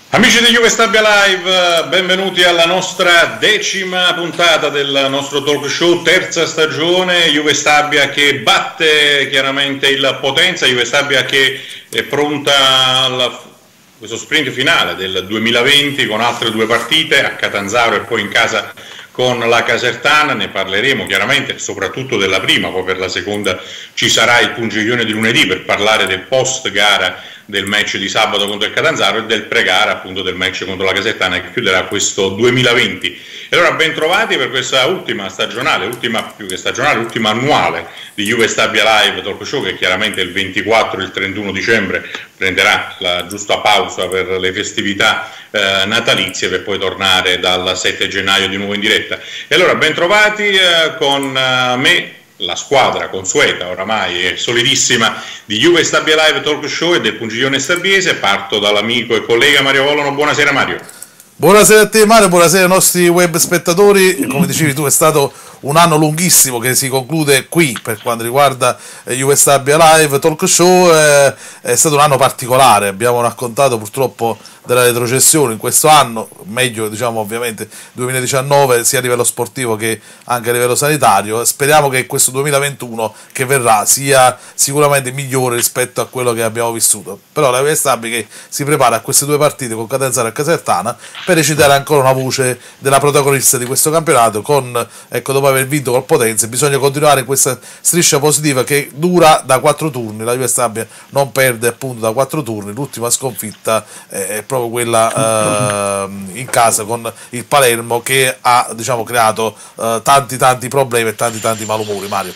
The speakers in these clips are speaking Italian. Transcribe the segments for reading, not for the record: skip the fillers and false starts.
Amici di Juve Stabia Live, benvenuti alla nostra 10ª puntata del nostro talk show, terza stagione. Juve Stabia che batte chiaramente il Potenza, Juve Stabia che è pronta a questo sprint finale del 2020 con altre due partite a Catanzaro e poi in casa con la Casertana. Ne parleremo chiaramente soprattutto della prima, poi per la seconda ci sarà il pungiglione di lunedì per parlare del post gara del match di sabato contro il Catanzaro e del pre-gara appunto del match contro la Casertana che chiuderà questo 2020. E allora ben trovati per questa ultima stagionale, ultima più che stagionale, ultima annuale di Juve Stabia Live Talk Show, che chiaramente il 24 e il 31 dicembre prenderà la giusta pausa per le festività natalizie per poi tornare dal 7 gennaio di nuovo in diretta. E allora ben trovati con me, la squadra consueta oramai e solidissima di Juve Stabia Live Talk Show e del Pungiglione Stabiese. Parto dall'amico e collega Mario Volono. Buonasera Mario. Buonasera a te Mario, buonasera ai nostri web spettatori. Come dicevi tu, è stato un anno lunghissimo che si conclude qui per quanto riguarda Juve Stabia Live Talk Show. È stato un anno particolare, abbiamo raccontato purtroppo della retrocessione in questo anno, meglio diciamo ovviamente 2019 sia a livello sportivo che anche a livello sanitario. Speriamo che questo 2021 che verrà sia sicuramente migliore rispetto a quello che abbiamo vissuto, però la Juve Stabia che si prepara a queste due partite con Catanzaro e Casertana per recitare ancora una voce della protagonista di questo campionato con, ecco, dopo aver vinto col Potenza bisogna continuare in questa striscia positiva che dura da 4 turni. La Juve Stabia non perde appunto da 4 turni, l'ultima sconfitta è proprio quella in casa con il Palermo che ha diciamo creato tanti problemi e tanti malumori. Mario.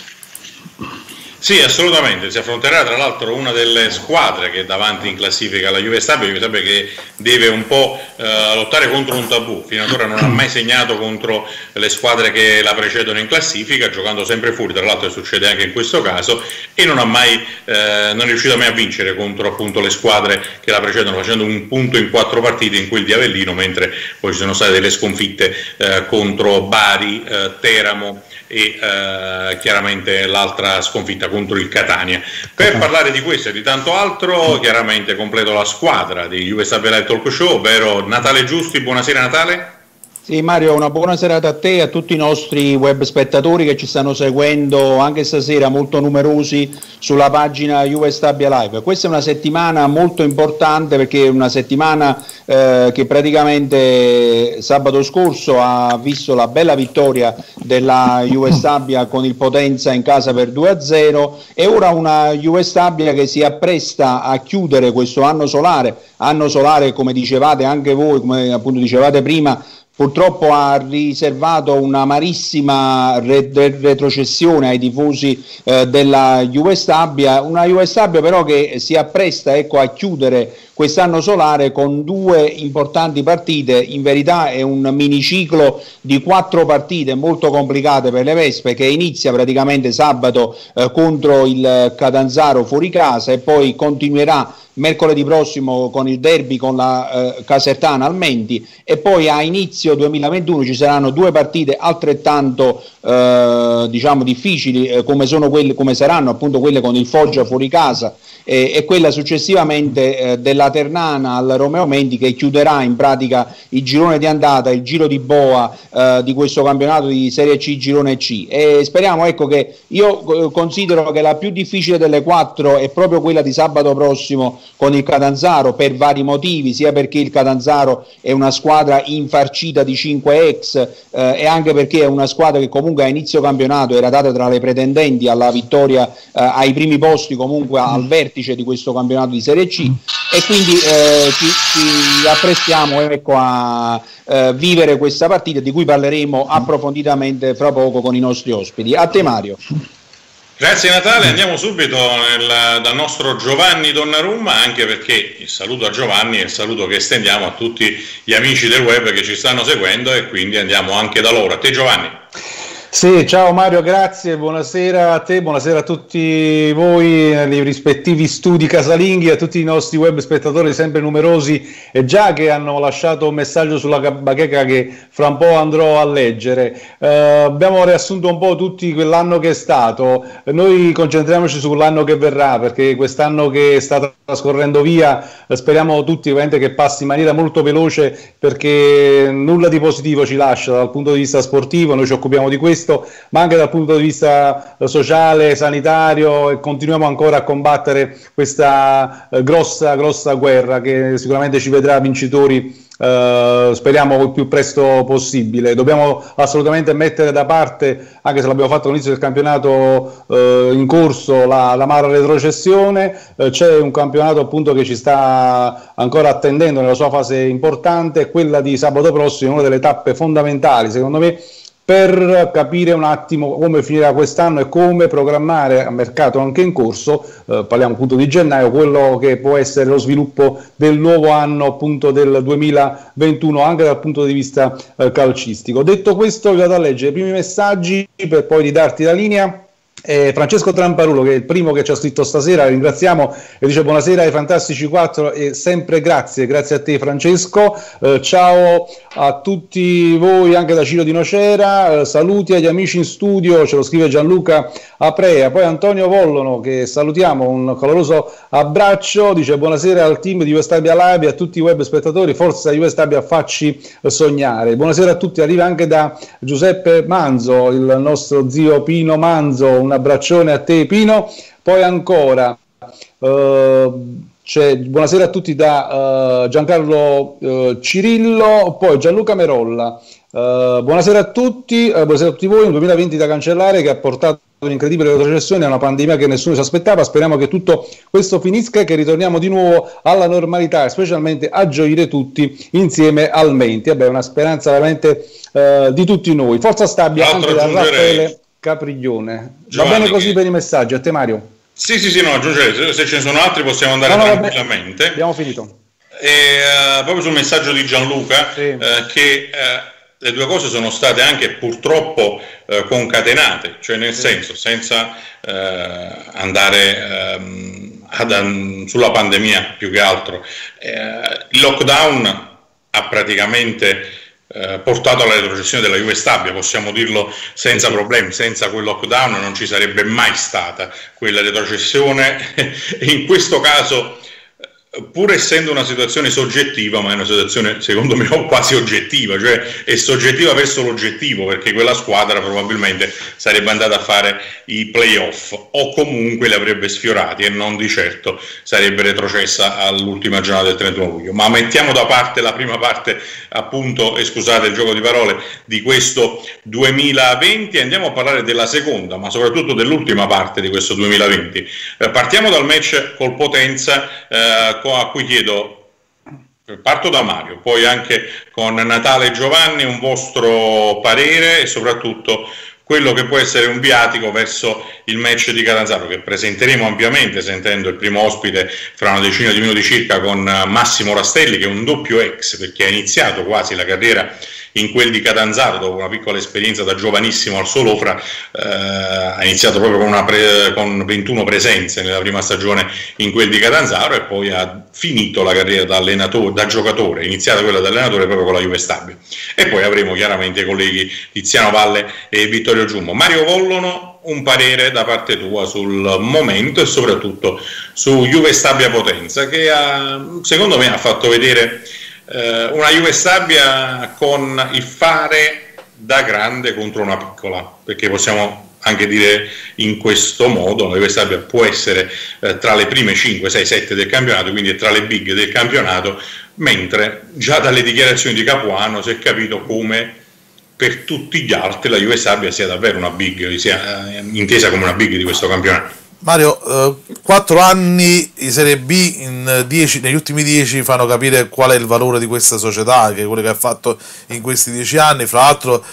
Sì, assolutamente, si affronterà tra l'altro una delle squadre che è davanti in classifica alla Juve Stabia che deve un po' lottare contro un tabù. Fino ad ora non ha mai segnato contro le squadre che la precedono in classifica, giocando sempre fuori, tra l'altro succede anche in questo caso, e non è riuscito mai a vincere contro appunto le squadre che la precedono, facendo un punto in 4 partite in quel di Avellino, mentre poi ci sono state delle sconfitte contro Bari, Teramo e chiaramente l'altra sconfitta contro il Catania. Per parlare di questo e di tanto altro, chiaramente completo la squadra di Juve Stabia Live Talk Show, ovvero Natale Giusti. Buonasera Natale. Sì Mario, una buona serata a te e a tutti i nostri web spettatori che ci stanno seguendo anche stasera, molto numerosi sulla pagina Juve Stabia Live. Questa è una settimana molto importante perché è una settimana che praticamente sabato scorso ha visto la bella vittoria della Juve Stabia con il Potenza in casa per 2-0 e ora una Juve Stabia che si appresta a chiudere questo anno solare come dicevate anche voi, come appunto dicevate prima. Purtroppo ha riservato un'amarissima retrocessione ai tifosi della Juve Stabia, una Juve Stabia però che si appresta a chiudere quest'anno solare con 2 importanti partite. In verità è un miniciclo di 4 partite molto complicate per le Vespe, che inizia praticamente sabato contro il Catanzaro fuori casa e poi continuerà mercoledì prossimo con il derby con la Casertana al Menti, e poi a inizio 2021 ci saranno 2 partite altrettanto diciamo difficili come saranno appunto quelle con il Foggia fuori casa e quella successivamente della Ternana al Romeo Menti, che chiuderà in pratica il girone di andata, il giro di boa di questo campionato di Serie C, girone C. E speriamo che io considero che la più difficile delle 4 è proprio quella di sabato prossimo con il Catanzaro, per vari motivi, sia perché il Catanzaro è una squadra infarcita di 5 ex e anche perché è una squadra che comunque a inizio campionato era data tra le pretendenti alla vittoria ai primi posti, comunque al vertice di questo campionato di Serie C, e quindi ci apprestiamo a vivere questa partita di cui parleremo approfonditamente fra poco con i nostri ospiti. A te Mario. Grazie Natale, andiamo subito dal nostro Giovanni Donnarumma, anche perché il saluto a Giovanni è il saluto che estendiamo a tutti gli amici del web che ci stanno seguendo, e quindi andiamo anche da loro. A te Giovanni. Sì, ciao Mario, grazie, buonasera a te, buonasera a tutti voi nei rispettivi studi casalinghi, a tutti i nostri web spettatori sempre numerosi e già che hanno lasciato un messaggio sulla bacheca che fra un po' andrò a leggere. Abbiamo riassunto un po' tutti quell'anno che è stato, noi concentriamoci sull'anno che verrà, perché quest'anno che sta trascorrendo via speriamo tutti ovviamente che passi in maniera molto veloce, perché nulla di positivo ci lascia dal punto di vista sportivo, noi ci occupiamo di questo, ma anche dal punto di vista sociale, sanitario, e continuiamo ancora a combattere questa grossa guerra che sicuramente ci vedrà vincitori. Speriamo il più presto possibile. Dobbiamo assolutamente mettere da parte, anche se l'abbiamo fatto all'inizio del campionato in corso, l'amara retrocessione. C'è un campionato appunto che ci sta ancora attendendo nella sua fase importante, quella di sabato prossimo, una delle tappe fondamentali secondo me per capire un attimo come finirà quest'anno e come programmare a mercato anche in corso, parliamo appunto di gennaio, quello che può essere lo sviluppo del nuovo anno appunto del 2021 anche dal punto di vista calcistico. Detto questo, vi vado a leggere i primi messaggi per poi ridarti la linea. Francesco Tramparulo, che è il primo che ci ha scritto stasera, ringraziamo, e dice buonasera ai Fantastici 4 e sempre grazie a te Francesco. Ciao a tutti voi anche da Ciro di Nocera, saluti agli amici in studio, ce lo scrive Gianluca Aprea. Poi Antonio Vollono, che salutiamo, un caloroso abbraccio, dice buonasera al team di Juve-Stabia Live e a tutti i web spettatori, forza Juve-Stabia, facci sognare. Buonasera a tutti, arriva anche da Giuseppe Manzo, il nostro zio Pino Manzo, un abbraccione a te Pino. Poi ancora buonasera a tutti da Giancarlo Cirillo, poi Gianluca Merolla, buonasera a tutti voi, un 2020 da cancellare che ha portato un'incredibile retrocessione a una pandemia che nessuno si aspettava. Speriamo che tutto questo finisca e che ritorniamo di nuovo alla normalità e specialmente a gioire tutti insieme al Menti. Vabbè, una speranza veramente di tutti noi. Forza Stabia, anche da Raffaele Capriglione. Va bene così per i messaggi. A te Mario. Sì, no, aggiungere, se ce ne sono altri possiamo andare tranquillamente. Abbiamo finito. Proprio sul messaggio di Gianluca, sì. Che le due cose sono state anche purtroppo concatenate, cioè nel senso, senza andare sulla pandemia più che altro. Il lockdown ha praticamente portato alla retrocessione della Juve Stabia, possiamo dirlo senza problemi. Senza quel lockdown non ci sarebbe mai stata quella retrocessione e in questo caso, pur essendo una situazione soggettiva, ma è una situazione secondo me quasi oggettiva, cioè è soggettiva verso l'oggettivo, perché quella squadra probabilmente sarebbe andata a fare i playoff o comunque li avrebbe sfiorati e non di certo sarebbe retrocessa all'ultima giornata del 31 luglio. Ma mettiamo da parte la prima parte appunto, e scusate il gioco di parole, di questo 2020 e andiamo a parlare della seconda, ma soprattutto dell'ultima parte di questo 2020. Partiamo dal match col Potenza, a cui chiedo, parto da Mario, poi anche con Natale e Giovanni, un vostro parere e soprattutto quello che può essere un viatico verso il match di Catanzaro, che presenteremo ampiamente sentendo il primo ospite fra una decina di minuti circa con Massimo Rastelli, che è un doppio ex, perché ha iniziato quasi la carriera in quel di Catanzaro dopo una piccola esperienza da giovanissimo al Solofra. Ha iniziato proprio con 21 presenze nella prima stagione in quel di Catanzaro e poi ha finito la carriera da allenatore, da giocatore, iniziata quella da allenatore proprio con la Juve Stabia. E poi avremo chiaramente i colleghi Tiziano Valle e Vittorio Giummo. Mario Vollono, un parere da parte tua sul momento e soprattutto su Juve Stabia Potenza, che secondo me ha fatto vedere una Juve Stabia con il fare da grande contro una piccola, perché possiamo anche dire in questo modo la Juve Stabia può essere tra le prime 5, 6, 7 del campionato, quindi è tra le big del campionato, mentre già dalle dichiarazioni di Capuano si è capito come per tutti gli altri la Juve Stabia sia davvero una big, sia intesa come una big di questo campionato. Mario, 4 anni di Serie B negli ultimi 10 fanno capire qual è il valore di questa società, che è quello che ha fatto in questi 10 anni. Fra l'altro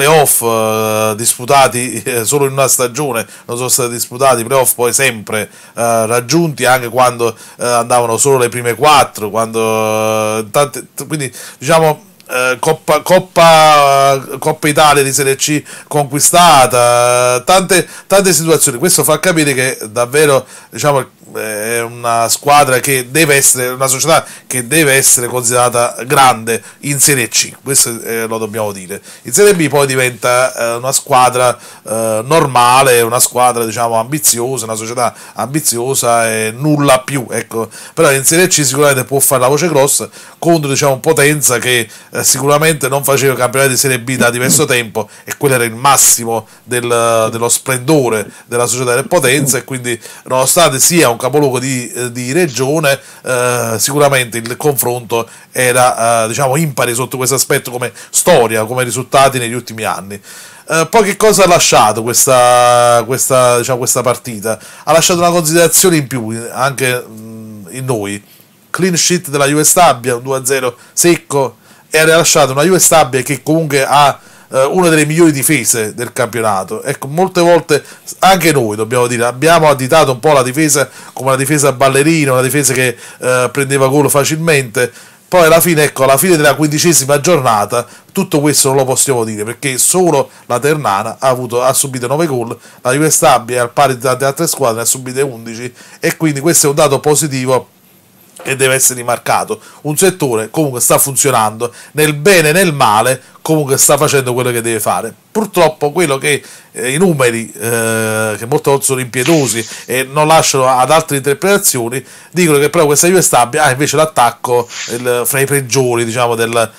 playoff disputati solo in una stagione, non sono stati disputati playoff poi sempre raggiunti, anche quando andavano solo le prime 4, quindi diciamo Coppa Italia di Serie C conquistata, tante situazioni. Questo fa capire che davvero, diciamo, è una squadra che deve essere, una società che deve essere considerata grande in Serie C, questo lo dobbiamo dire. In Serie B poi diventa una squadra normale, una squadra, diciamo, ambiziosa, una società ambiziosa e nulla più, ecco. Però in Serie C sicuramente può fare la voce grossa contro, diciamo, Potenza che sicuramente non faceva campionati di Serie B da diverso tempo, e quello era il massimo dello splendore della società del Potenza, e quindi nonostante sia un capoluogo di regione, sicuramente il confronto era diciamo impari sotto questo aspetto, come storia, come risultati negli ultimi anni. Poi che cosa ha lasciato questa partita? Ha lasciato una considerazione in più anche in noi. Clean sheet della Juve Stabia, un 2-0 secco, e ha rilasciato una Juve Stabia che comunque ha una delle migliori difese del campionato. Ecco, molte volte anche noi, dobbiamo dire, abbiamo additato un po' la difesa come una difesa ballerina, una difesa che prendeva gol facilmente. Poi alla fine, ecco, alla fine della 15ª giornata tutto questo non lo possiamo dire, perché solo la Ternana ha subito 9 gol, la Juve Stabia, al pari di tante altre squadre, ne ha subite 11, e quindi questo è un dato positivo e deve essere rimarcato. Un settore comunque sta funzionando, nel bene e nel male, comunque sta facendo quello che deve fare. Purtroppo quello che i numeri, che molte volte sono impietosi e non lasciano ad altre interpretazioni, dicono che però questa Juve Stabia ha invece l'attacco fra i peggiori, diciamo,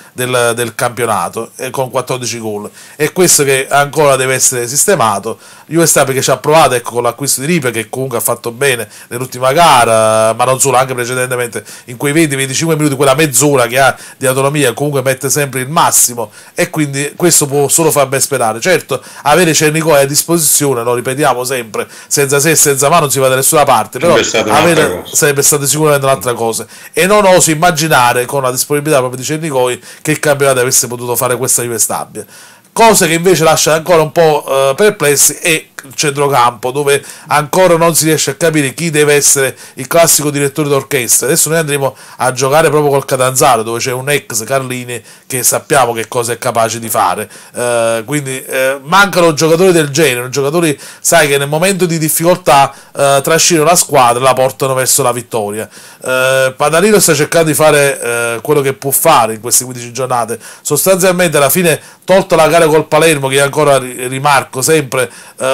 del campionato, con 14 gol, e questo che ancora deve essere sistemato. Juve Stabia che ci ha provato, ecco, con l'acquisto di Ripe, che comunque ha fatto bene nell'ultima gara, ma non solo, anche precedentemente in quei 20-25 minuti, quella mezz'ora che ha di autonomia, comunque mette sempre il massimo, e quindi questo può solo far ben sperare. Certo, avere Cernicoi a disposizione, lo ripetiamo sempre, senza se e senza ma non si va da nessuna parte, però sarebbe stata sicuramente un'altra cosa, e non oso immaginare, con la disponibilità proprio di Cernicoi, che il campionato avesse potuto fare questa Juve Stabia. Cosa che invece lascia ancora un po' perplessi è il centrocampo, dove ancora non si riesce a capire chi deve essere il classico direttore d'orchestra. Adesso noi andremo a giocare proprio col Catanzaro, dove c'è un ex Carlini che sappiamo che cosa è capace di fare, quindi mancano giocatori del genere, giocatori, sai, che nel momento di difficoltà trascinano la squadra e la portano verso la vittoria. Padalino sta cercando di fare quello che può fare in queste 15 giornate, sostanzialmente alla fine, tolta la gara col Palermo, che ancora rimarco sempre,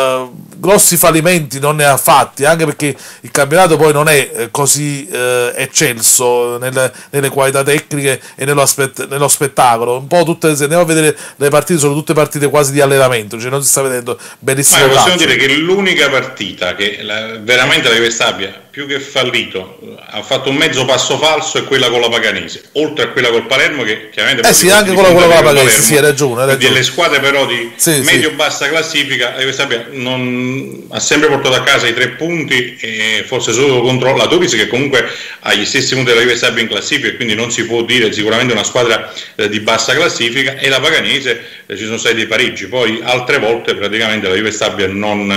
grossi fallimenti non ne ha fatti, anche perché il campionato poi non è così eccelso nelle qualità tecniche e nello spettacolo. Un po' tutte, se andiamo a vedere le partite, sono tutte partite quasi di allenamento, cioè non si sta vedendo benissimo. Ma possiamo dire che l'unica partita che veramente la Juve Stabia, più che fallito, ha fatto un mezzo passo falso, è quella con la Paganese, oltre a quella col Palermo, che chiaramente sì, anche quella con la Paganese, sì, hai ragione. Delle squadre però di medio-bassa classifica, la Juve Stabia ha sempre portato a casa i 3 punti, e forse solo contro la Toris, che comunque ha gli stessi punti della Juve Stabia in classifica, e quindi non si può dire sicuramente una squadra di bassa classifica, e la Paganese ci sono stati dei pareggi. Poi altre volte praticamente la Juve Stabia non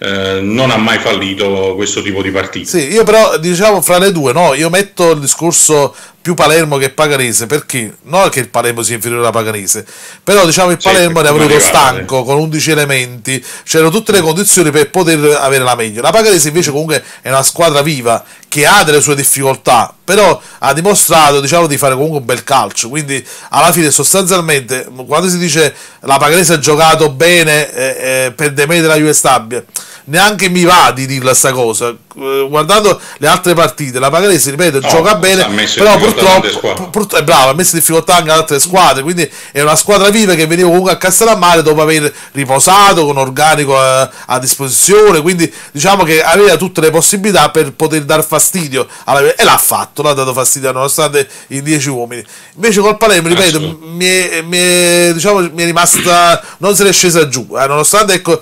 ha mai fallito questo tipo di partite. Sì, io però, diciamo, fra le due, no, io metto il discorso più Palermo che Paganese, perché non che il Palermo sia inferiore alla Paganese, però diciamo il Palermo ne ha venuto stanco, con 11 elementi, c'erano tutte le condizioni per poter avere la meglio. La Paganese invece comunque è una squadra viva, che ha delle sue difficoltà, però ha dimostrato, diciamo, di fare comunque un bel calcio, quindi alla fine sostanzialmente, quando si dice la Paganese ha giocato bene per demerito della Juve Stabia, neanche mi va di dirla sta cosa. Guardando le altre partite, la Paganese, ripeto, gioca bene, però purtroppo è brava, ha messo in difficoltà anche altre squadre, quindi è una squadra viva che veniva comunque a Castellammare dopo aver riposato, con organico a disposizione, quindi diciamo che aveva tutte le possibilità per poter dar fastidio e l'ha fatto, l'ha dato fastidio nonostante i 10 uomini. Invece col Palermo, ripeto, mi è rimasta, non se l'è scesa giù, nonostante, ecco,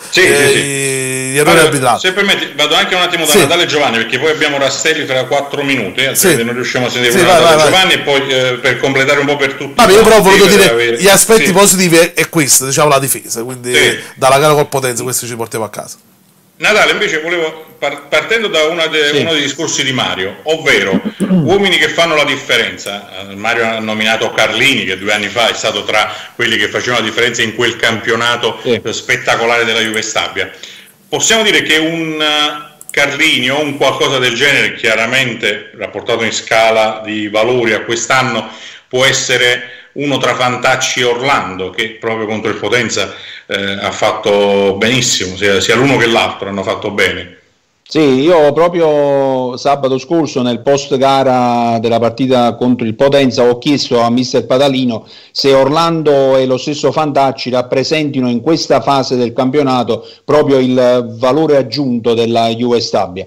gli errori arbitrali. Se permetti, vado anche un attimo da Natale Giovanni, perché poi abbiamo Rastelli tra 4 minuti, altrimenti non riusciamo a sentire Natale Giovanni, e poi per completare un po' per tutti. Io però ho voluto dire gli aspetti positivi è questo, diciamo, la difesa, quindi dalla gara col Potenza questo ci portiamo a casa. Natale, invece volevo, partendo da uno dei discorsi di Mario, ovvero uomini che fanno la differenza. Mario ha nominato Carlini, che 2 anni fa è stato tra quelli che facevano la differenza in quel campionato spettacolare della Juve Stabia. Possiamo dire che un Carlini o un qualcosa del genere, chiaramente rapportato in scala di valori a quest'anno, può essere uno tra Fantacci e Orlando, che proprio contro il Potenza ha fatto benissimo, sia l'uno che l'altro hanno fatto bene. Sì, io proprio sabato scorso nel post gara della partita contro il Potenza ho chiesto a mister Padalino se Orlando e lo stesso Fantacci rappresentino in questa fase del campionato proprio il valore aggiunto della Juve Stabia.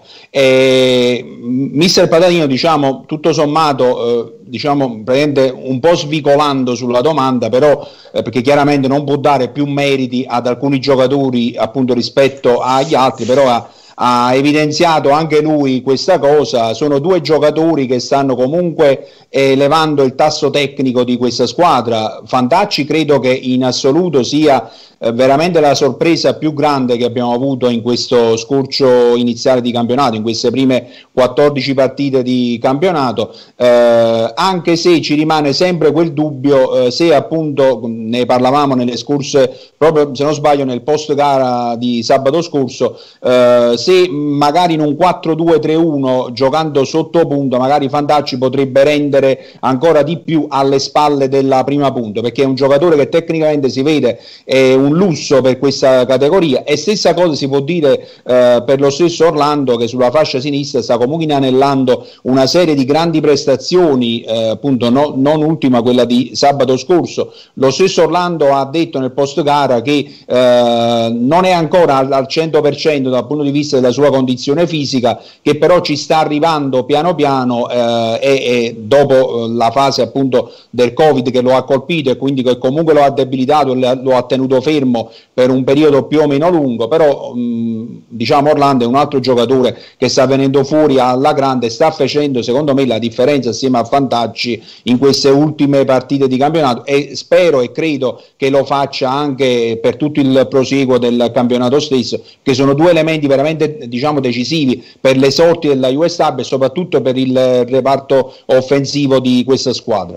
Mister Padalino, diciamo, tutto sommato, praticamente un po' svicolando sulla domanda, però perché chiaramente non può dare più meriti ad alcuni giocatori appunto rispetto agli altri, però ha evidenziato anche lui questa cosa. Sono 2 giocatori che stanno comunque elevando il tasso tecnico di questa squadra. Fantacci credo che in assoluto sia veramente la sorpresa più grande che abbiamo avuto in questo scorcio iniziale di campionato, in queste prime 14 partite di campionato, anche se ci rimane sempre quel dubbio se appunto, ne parlavamo nelle scorse, proprio se non sbaglio nel post gara di sabato scorso, se magari in un 4-2-3-1 giocando sotto punta magari Fantacci potrebbe rendere ancora di più alle spalle della prima punta, perché è un giocatore che tecnicamente si vede è un lusso per questa categoria, e stessa cosa si può dire per lo stesso Orlando, che sulla fascia sinistra sta comunque inanellando una serie di grandi prestazioni, appunto non ultima quella di sabato scorso. Lo stesso Orlando ha detto nel post gara che non è ancora al 100% dal punto di vista della sua condizione fisica, che però ci sta arrivando piano piano, e dopo la fase appunto del Covid che lo ha colpito e quindi che comunque lo ha debilitato, lo ha tenuto fermo per un periodo più o meno lungo, però diciamo Orlando è un altro giocatore che sta venendo fuori alla grande, sta facendo secondo me la differenza assieme a Fantacci in queste ultime partite di campionato, e spero e credo che lo faccia anche per tutto il prosieguo del campionato stesso, che sono 2 elementi veramente decisivi per le sorti della Juve Stabia e soprattutto per il reparto offensivo di questa squadra.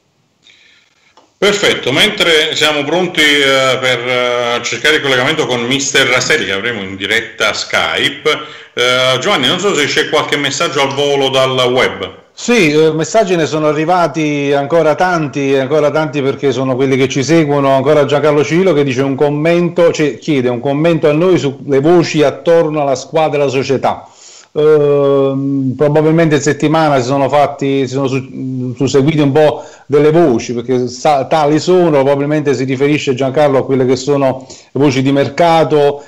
Perfetto, mentre siamo pronti per cercare il collegamento con Mister Raselli, che avremo in diretta Skype, Giovanni, non so se c'è qualche messaggio al volo dal web. Sì, messaggi ne sono arrivati ancora tanti perché sono quelli che ci seguono. Ancora Giancarlo Cilo che dice chiede un commento a noi sulle voci attorno alla squadra e alla società. Probabilmente in settimana si sono susseguiti un po' delle voci, perché tali sono, probabilmente si riferisce Giancarlo a quelle che sono le voci di mercato,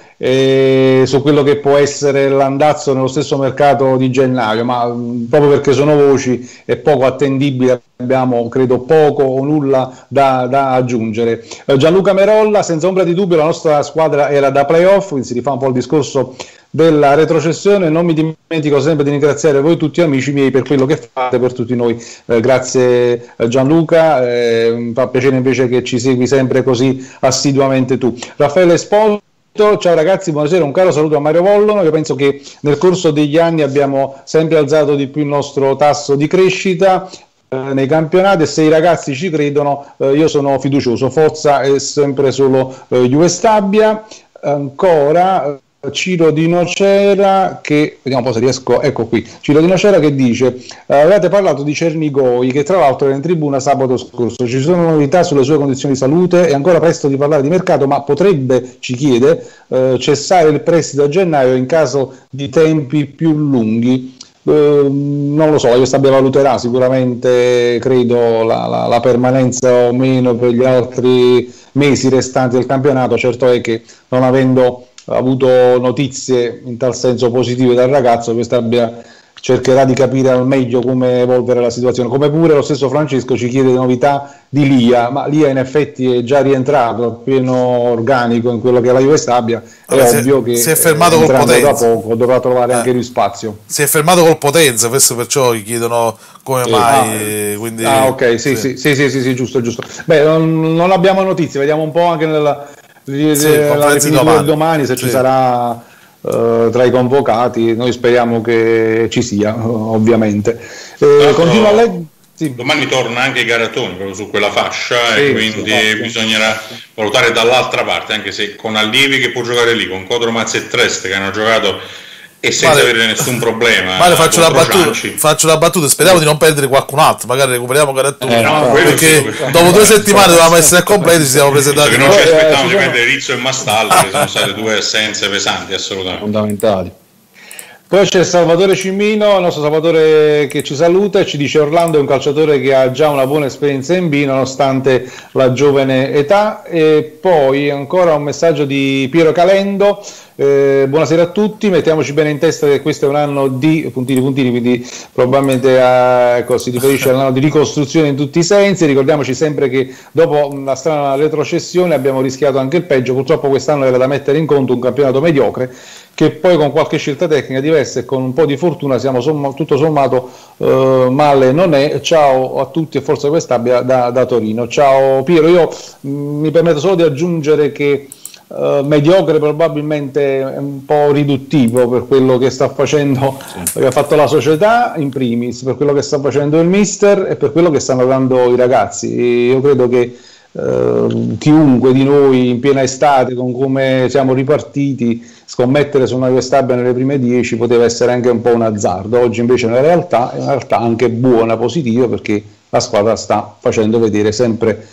su quello che può essere l'andazzo nello stesso mercato di gennaio, ma proprio perché sono voci è poco attendibile, abbiamo credo poco o nulla da aggiungere. Gianluca Merolla, senza ombra di dubbio la nostra squadra era da playoff, quindi si rifà un po' il discorso della retrocessione. Non mi dimentico sempre di ringraziare voi tutti amici miei per quello che fate per tutti noi, grazie Gianluca, fa piacere invece che ci segui sempre così assiduamente tu. Raffaele Esposito, ciao ragazzi, buonasera, un caro saluto a Mario Vollono. Io penso che nel corso degli anni abbiamo sempre alzato di più il nostro tasso di crescita nei campionati, e se i ragazzi ci credono io sono fiducioso. Forza è sempre solo Juve Stabia. Ancora Ciro di Nocera, che vediamo un po' se riesco, ecco qui, Ciro di Nocera che dice avete parlato di Cernigoi, che tra l'altro era in tribuna sabato scorso, ci sono novità sulle sue condizioni di salute? È ancora presto di parlare di mercato, ma potrebbe, ci chiede, cessare il prestito a gennaio in caso di tempi più lunghi? Non lo so, io valuterà sicuramente, credo, la permanenza o meno per gli altri mesi restanti del campionato. Certo è che non avendo avuto notizie in tal senso positive dal ragazzo, cercherà di capire al meglio come evolvere la situazione. Come pure lo stesso Francesco ci chiede novità di Lia, ma Lia in effetti è già rientrato a pieno organico in quello che è la Juve Stabia. È ovvio che si è fermato col Potenza, da poco dovrà trovare anche lui spazio. Si è fermato col Potenza, questo perciò gli chiedono come mai. Quindi, ok, sì, giusto. Beh, non abbiamo notizie, vediamo un po' anche nella riflessione domani se ci sarà tra i convocati. Noi speriamo che ci sia, ovviamente. Continua a leggere. Sì. Domani torna anche Garatoni proprio su quella fascia, e quindi bisognerà valutare dall'altra parte, anche se con Allievi che può giocare lì, con Codromaz e Trest che hanno giocato e senza avere nessun problema. Faccio la battuta, speriamo di non perdere qualcun altro, magari recuperiamo Garatoni, perché dopo 2 settimane dovevamo essere a completi, ci siamo presentati. Perché non ci aspettavamo di prendere Rizzo e Mastallo, che sono state 2 assenze pesanti, assolutamente fondamentali. Poi c'è Salvatore Cimino, il nostro Salvatore, che ci saluta e ci dice: Orlando è un calciatore che ha già una buona esperienza in B nonostante la giovane età. E poi ancora un messaggio di Piero Calendo: buonasera a tutti, mettiamoci bene in testa che questo è un anno di puntini, quindi probabilmente si riferisce all'anno di ricostruzione in tutti i sensi. Ricordiamoci sempre che dopo la strana retrocessione abbiamo rischiato anche il peggio. Purtroppo quest'anno era da mettere in conto un campionato mediocre, che poi con qualche scelta tecnica diversa e con un po' di fortuna tutto sommato male non è. Ciao a tutti e forza Questabbia da Torino. Ciao Piero, io mi permetto solo di aggiungere che mediocre probabilmente è un po' riduttivo per quello che sta facendo, che ha fatto la società in primis, per quello che sta facendo il mister e per quello che stanno dando i ragazzi. E io credo che chiunque di noi in piena estate, con come siamo ripartiti, scommettere su una Questabbia nelle prime 10 poteva essere anche un po' un azzardo. Oggi invece è una realtà anche buona, positiva, perché la squadra sta facendo vedere sempre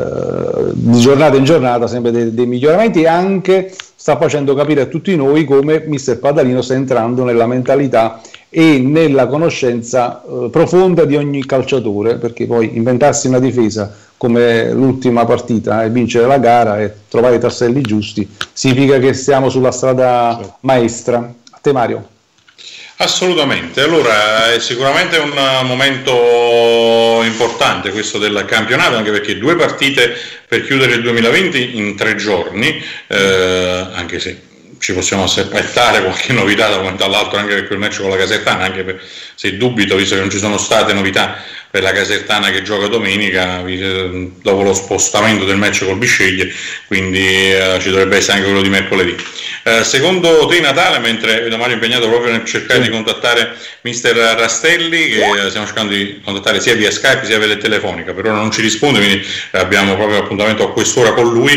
di giornata in giornata sempre dei miglioramenti, e anche sta facendo capire a tutti noi come mister Padalino sta entrando nella mentalità e nella conoscenza profonda di ogni calciatore, perché poi inventarsi una difesa come l'ultima partita e vincere la gara e trovare i tasselli giusti significa che stiamo sulla strada maestra. A te Mario. Assolutamente, allora è sicuramente un momento importante questo del campionato, anche perché 2 partite per chiudere il 2020 in 3 giorni, anche se ci possiamo aspettare qualche novità da un momento all'altro anche per quel match con la Casertana, anche se dubito, visto che non ci sono state novità per la Casertana che gioca domenica dopo lo spostamento del match col Bisceglie, quindi ci dovrebbe essere anche quello di mercoledì. Secondo te Natale, mentre vedo Mario impegnato proprio nel cercare di contattare mister Rastelli, che stiamo cercando di contattare sia via Skype sia via telefonica, per ora non ci risponde, quindi abbiamo proprio appuntamento a quest'ora con lui.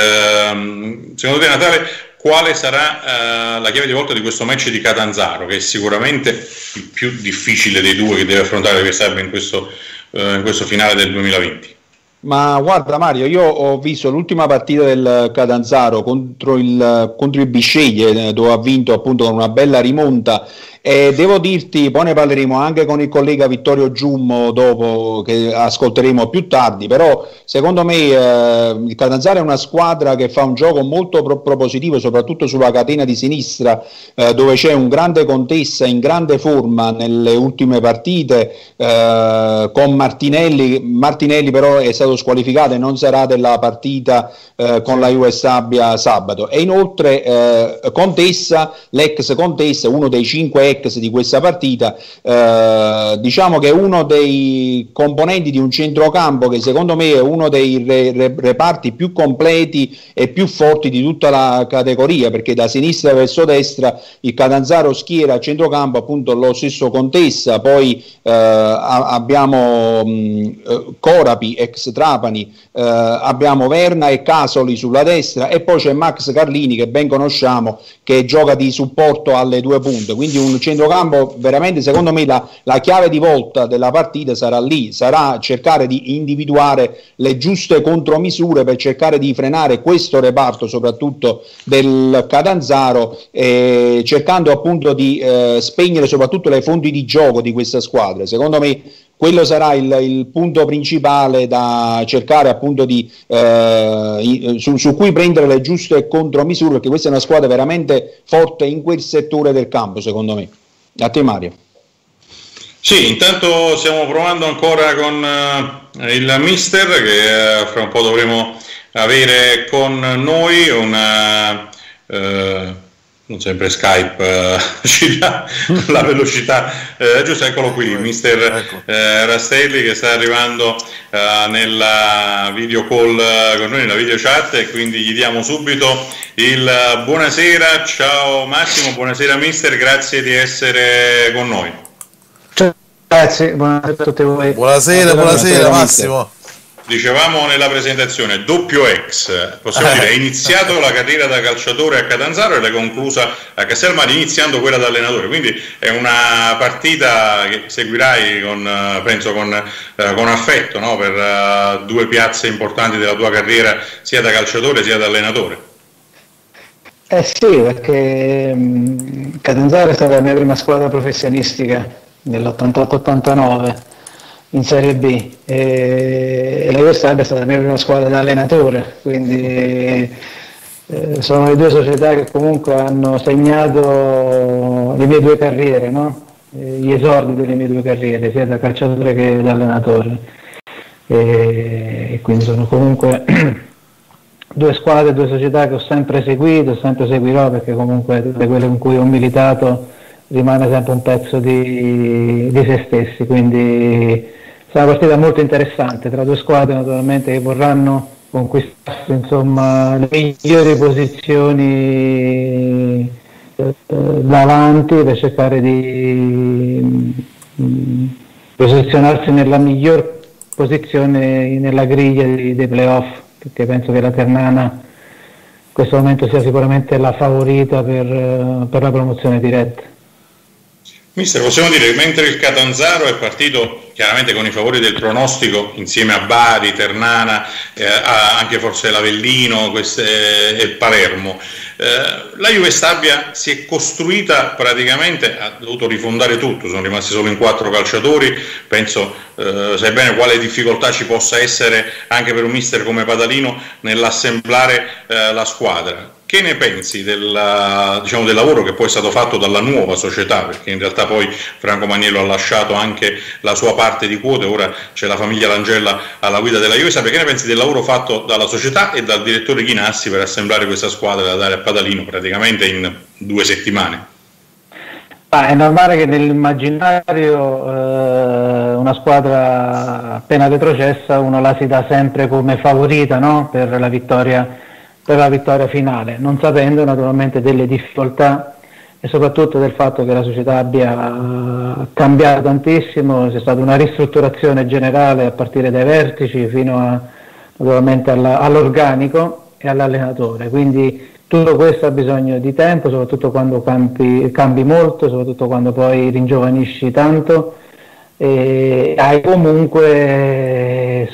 Secondo te Natale, quale sarà la chiave di volta di questo match di Catanzaro, che è sicuramente il più difficile dei 2 che deve affrontare Questabbia in questo finale del 2020? Ma guarda Mario, io ho visto l'ultima partita del Catanzaro contro il Bisceglie, dove ha vinto appunto con una bella rimonta, e devo dirti, poi ne parleremo anche con il collega Vittorio Giummo dopo, che ascolteremo più tardi, però secondo me il Catanzaro è una squadra che fa un gioco molto propositivo, soprattutto sulla catena di sinistra, dove c'è un grande Contessa in grande forma nelle ultime partite, con Martinelli però è stato squalificato e non sarà della partita con la Juve Stabia sabato, e inoltre Contessa, l'ex Contessa, uno dei 5 ex di questa partita, diciamo che è uno dei componenti di un centrocampo che secondo me è uno dei reparti più completi e più forti di tutta la categoria, perché da sinistra verso destra il Catanzaro schiera a centrocampo appunto lo stesso Contessa, poi abbiamo Corapi ex Trapani, abbiamo Verna e Casoli sulla destra, e poi c'è Max Carlini che ben conosciamo, che gioca di supporto alle 2 punte, quindi un centrocampo veramente, secondo me la chiave di volta della partita sarà lì, sarà cercare di individuare le giuste contromisure per cercare di frenare questo reparto soprattutto del Catanzaro, cercando appunto di spegnere soprattutto le fonti di gioco di questa squadra. Secondo me quello sarà il punto principale da cercare appunto su cui prendere le giuste contromisure, perché questa è una squadra veramente forte in quel settore del campo, secondo me. A te Mario. Sì, intanto stiamo provando ancora con il mister, che fra un po' dovremo avere con noi non sempre Skype ci dà la velocità giusto. Eccolo qui, mister Rastelli, che sta arrivando nella video call con noi, nella video chat, e quindi gli diamo subito il buonasera. Ciao Massimo, buonasera mister, grazie di essere con noi. Ciao, grazie, buonasera a tutti voi. Buonasera Massimo. Dicevamo nella presentazione, doppio ex, possiamo dire, hai iniziato la carriera da calciatore a Catanzaro e l'hai conclusa a Castelmari, iniziando quella da allenatore, quindi è una partita che seguirai penso con affetto, no? Per due piazze importanti della tua carriera, sia da calciatore sia da allenatore. Sì, perché Catanzaro è stata la mia prima squadra professionistica nell'88-89 in Serie B, e la Juventus è stata la mia prima squadra da allenatore, quindi sono le due società che comunque hanno segnato le mie due carriere, no? Gli esordi delle mie due carriere, sia da calciatore che da allenatore, e quindi sono comunque due squadre, due società che ho sempre seguito, sempre seguirò, perché comunque tutte quelle con cui ho militato rimane sempre un pezzo di se stessi, quindi sarà una partita molto interessante tra due squadre naturalmente che vorranno conquistarsi, insomma, le migliori posizioni davanti per cercare di posizionarsi nella miglior posizione nella griglia dei playoff, perché penso che la Ternana in questo momento sia sicuramente la favorita per la promozione diretta. Mister, possiamo dire che mentre il Catanzaro è partito chiaramente con i favori del pronostico, insieme a Bari, Ternana, anche forse l'Avellino e Palermo, la Juve Stabia si è costruita praticamente, ha dovuto rifondare tutto, sono rimasti solo in 4 calciatori, penso sai bene quale difficoltà ci possa essere anche per un mister come Padalino nell'assemblare la squadra. Che ne pensi del lavoro che poi è stato fatto dalla nuova società, perché in realtà poi Franco Maniello ha lasciato anche la sua parte di quote, ora c'è la famiglia Langella alla guida della Juve. Che ne pensi del lavoro fatto dalla società e dal direttore Ghinassi per assemblare questa squadra da dare a Padalino praticamente in 2 settimane? È normale che nell'immaginario una squadra appena retrocessa uno la si dà sempre come favorita, no? per la vittoria finale, non sapendo naturalmente delle difficoltà e soprattutto del fatto che la società abbia cambiato tantissimo, c'è stata una ristrutturazione generale a partire dai vertici fino naturalmente all'organico e all'allenatore, quindi tutto questo ha bisogno di tempo, soprattutto quando cambi molto, soprattutto quando poi ringiovanisci tanto, e hai comunque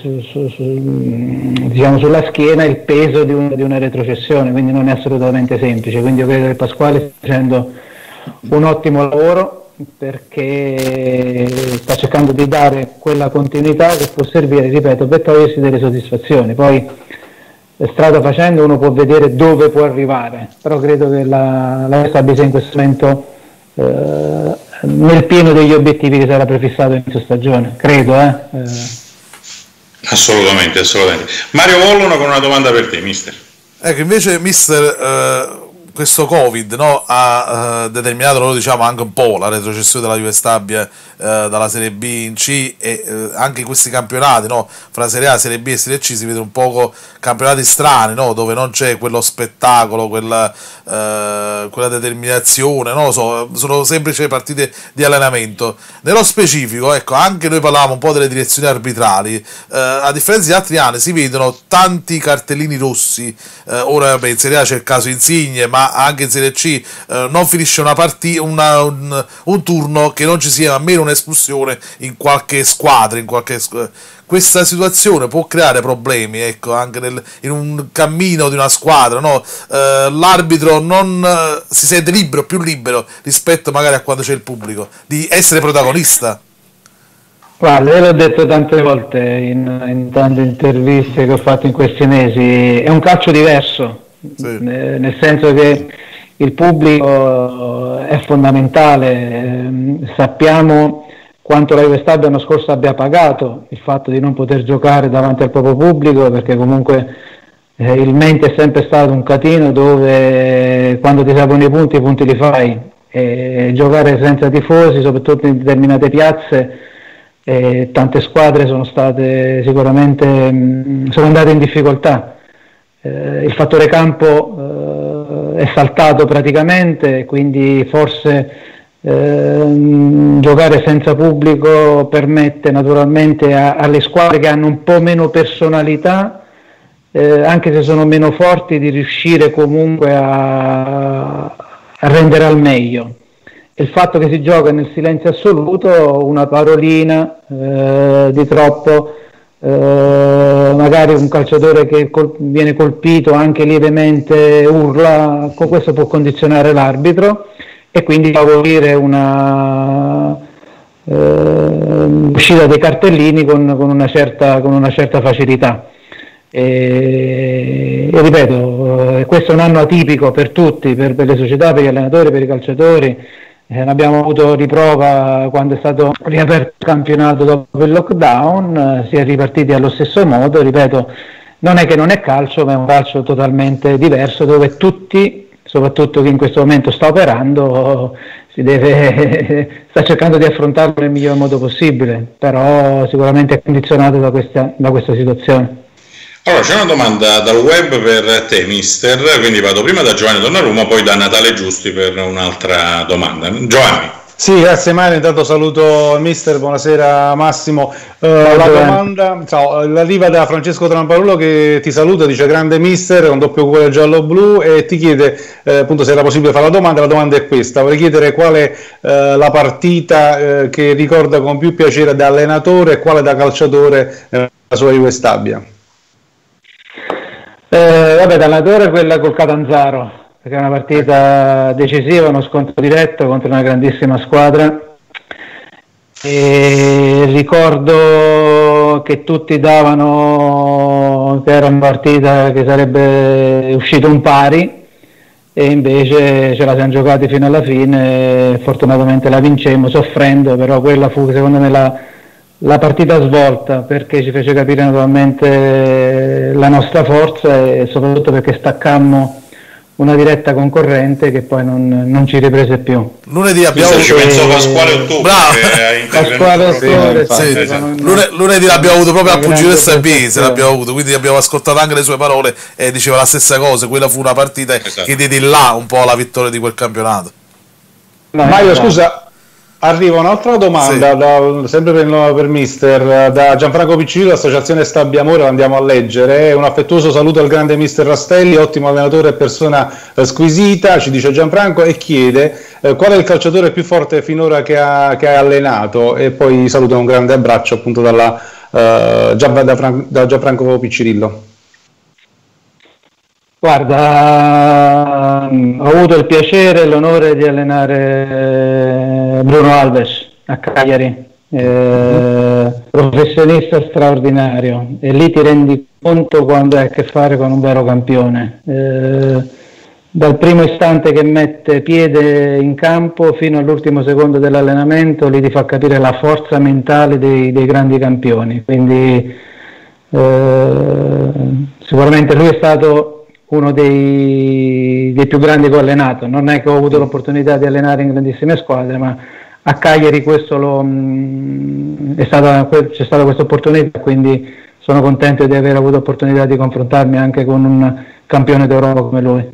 sulla schiena il peso di una retrocessione, quindi non è assolutamente semplice. Quindi io credo che Pasquale stia facendo un ottimo lavoro, perché sta cercando di dare quella continuità che può servire, ripeto, per togliersi delle soddisfazioni. Poi strada facendo uno può vedere dove può arrivare, però credo che la Stabia sia in questo momento nel pieno degli obiettivi che si era prefissato in questa stagione, credo. Assolutamente. Mario Vollono con una domanda per te, mister. Ecco, invece mister, questo Covid, no, ha determinato, diciamo, anche un po' la retrocessione della Juve Stabia dalla Serie B in C, e anche in questi campionati, no, fra Serie A, Serie B e Serie C si vedono un poco campionati strani, no, dove non c'è quello spettacolo, quella determinazione, non lo so, sono semplici partite di allenamento. Nello specifico, ecco, anche noi parlavamo un po' delle direzioni arbitrali, a differenza di altri anni si vedono tanti cartellini rossi, ora vabbè, in Serie A c'è il caso Insigne, ma anche in Serie C non finisce una partita, un turno che non ci sia almeno un'espulsione in qualche squadra, questa situazione può creare problemi, ecco, anche in un cammino di una squadra, no? L'arbitro non si sente più libero rispetto magari a quando c'è il pubblico, di essere protagonista. Guarda, io l'ho detto tante volte in tante interviste che ho fatto in questi mesi, è un calcio diverso, sì. Nel senso che il pubblico è fondamentale, sappiamo quanto la Juve Stabia l'anno scorso abbia pagato il fatto di non poter giocare davanti al proprio pubblico, perché comunque il mente è sempre stato un catino dove quando ti servono i punti li fai, giocare senza tifosi, soprattutto in determinate piazze, tante squadre sono state sicuramente sono andate in difficoltà. Il fattore campo è saltato praticamente, quindi forse giocare senza pubblico permette naturalmente alle squadre che hanno un po' meno personalità, anche se sono meno forti, di riuscire comunque a rendere al meglio. Il fatto che si gioca nel silenzio assoluto, una parolina di troppo, magari un calciatore che viene colpito anche lievemente urla, questo può condizionare l'arbitro e quindi favorire una uscita dei cartellini con una certa facilità. E ripeto, questo è un anno atipico per tutti, per le società, per gli allenatori, per i calciatori. Ne abbiamo avuto riprova quando è stato riaperto il campionato dopo il lockdown, si è ripartiti allo stesso modo. Ripeto, non è che non è calcio, ma è un calcio totalmente diverso, dove tutti, soprattutto chi in questo momento sta operando, sta cercando di affrontarlo nel miglior modo possibile, però sicuramente è condizionato da questa situazione. Allora, c'è una domanda dal web per te, mister, quindi vado prima da Giovanni Donnarumma, poi da Natale Giusti per un'altra domanda. Giovanni. Sì, grazie Mario, intanto saluto il mister, buonasera Massimo. La domanda arriva da Francesco Tramparulo che ti saluta, dice grande mister, un doppio cuore giallo-blu, e ti chiede appunto se era possibile fare la domanda è questa, vorrei chiedere qual è la partita che ricorda con più piacere da allenatore e quale da calciatore nella sua Juve Stabia. Da allenatore quella col Catanzaro, perché è una partita decisiva, uno scontro diretto contro una grandissima squadra, e ricordo che tutti davano che era una partita che sarebbe uscito un pari e invece ce la siamo giocati fino alla fine e fortunatamente la vincemmo soffrendo, però quella fu secondo me la partita svolta, perché ci fece capire naturalmente la nostra forza e soprattutto perché staccammo una diretta concorrente che poi non ci riprese più. Lunedì abbiamo ci pensò Pasquale Ottore. Pasquale Ottore, lunedì l'abbiamo avuto proprio a Pugile Sabese, l'abbiamo avuto, quindi abbiamo ascoltato anche le sue parole e diceva la stessa cosa. Quella fu una partita che diede là un po' la vittoria di quel campionato. Mario, scusa, arriva un'altra domanda, sempre per mister, da Gianfranco Piccillo, Associazione Stabia Amore, la andiamo a leggere. Un affettuoso saluto al grande mister Rastelli, ottimo allenatore e persona squisita, ci dice Gianfranco, e chiede qual è il calciatore più forte finora che ha allenato, e poi saluta un grande abbraccio appunto da Gianfranco Piccirillo. Guarda, ho avuto il piacere e l'onore di allenare Bruno Alves a Cagliari, professionista straordinario, e lì ti rendi conto quando hai a che fare con un vero campione. Dal primo istante che mette piede in campo fino all'ultimo secondo dell'allenamento, lì ti fa capire la forza mentale dei grandi campioni. Quindi sicuramente lui è stato uno dei più grandi che ho allenato. Non è che ho avuto l'opportunità di allenare in grandissime squadre, ma a Cagliari c'è stata questa opportunità, quindi sono contento di aver avuto opportunità di confrontarmi anche con un campione d'Europa come lui.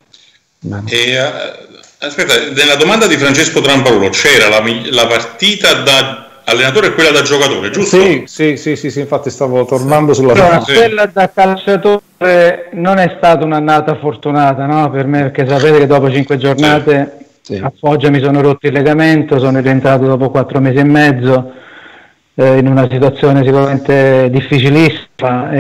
Aspetta, nella domanda di Francesco Tramparulo c'era la partita da allenatore e quella da giocatore, giusto? Sì, infatti stavo tornando sulla quella da calciatore non è stata un'annata fortunata, no? Per me, perché sapete che dopo 5 giornate a Foggia mi sono rotto il legamento, sono rientrato dopo 4 mesi e mezzo in una situazione sicuramente difficilissima,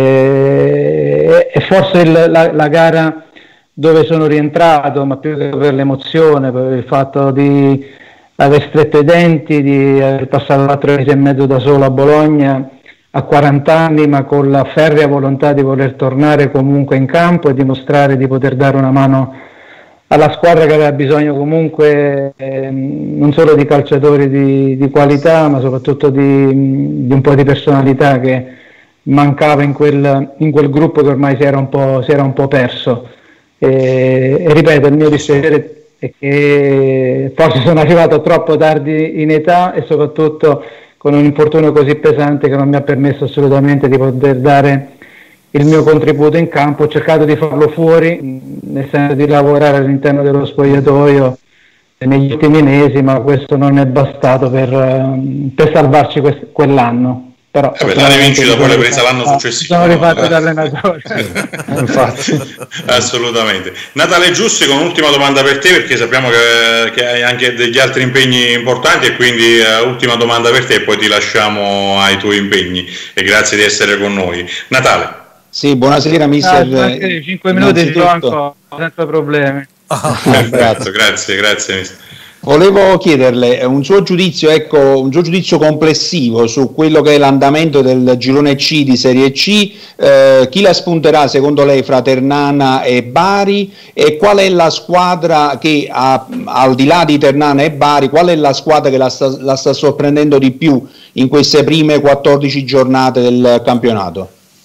e forse la gara dove sono rientrato, ma più che per l'emozione, per il fatto di aver stretto i denti, di aver passato 4 mesi e mezzo da solo a Bologna a 40 anni, ma con la ferrea volontà di voler tornare comunque in campo e dimostrare di poter dare una mano alla squadra che aveva bisogno comunque non solo di calciatori di qualità, ma soprattutto di un po' di personalità che mancava in quel gruppo che ormai si era un po' perso. E ripeto, il mio dispiacere è che forse sono arrivato troppo tardi in età e soprattutto con un infortunio così pesante che non mi ha permesso assolutamente di poter dare il mio contributo in campo. Ho cercato di farlo fuori, nel senso di lavorare all'interno dello spogliatoio negli ultimi mesi, ma questo non è bastato per salvarci quell'anno. Però la rivincita poi l'hai presa l'anno successivo. Sono rifatto da allenatore. Infatti. Assolutamente. Natale Giussi, con un'ultima domanda per te, perché sappiamo che hai anche degli altri impegni importanti, e quindi ultima domanda per te e poi ti lasciamo ai tuoi impegni, e grazie di essere con noi. Natale. Sì, buonasera mister. 5 minuti di ancora, senza problemi. Grazie mister. Volevo chiederle un suo giudizio, un suo giudizio complessivo su quello che è l'andamento del girone C di Serie C. Chi la spunterà secondo lei fra Ternana e Bari, e qual è la squadra che al di là di Ternana e Bari, qual è la squadra che la sta sorprendendo di più in queste prime 14 giornate del campionato?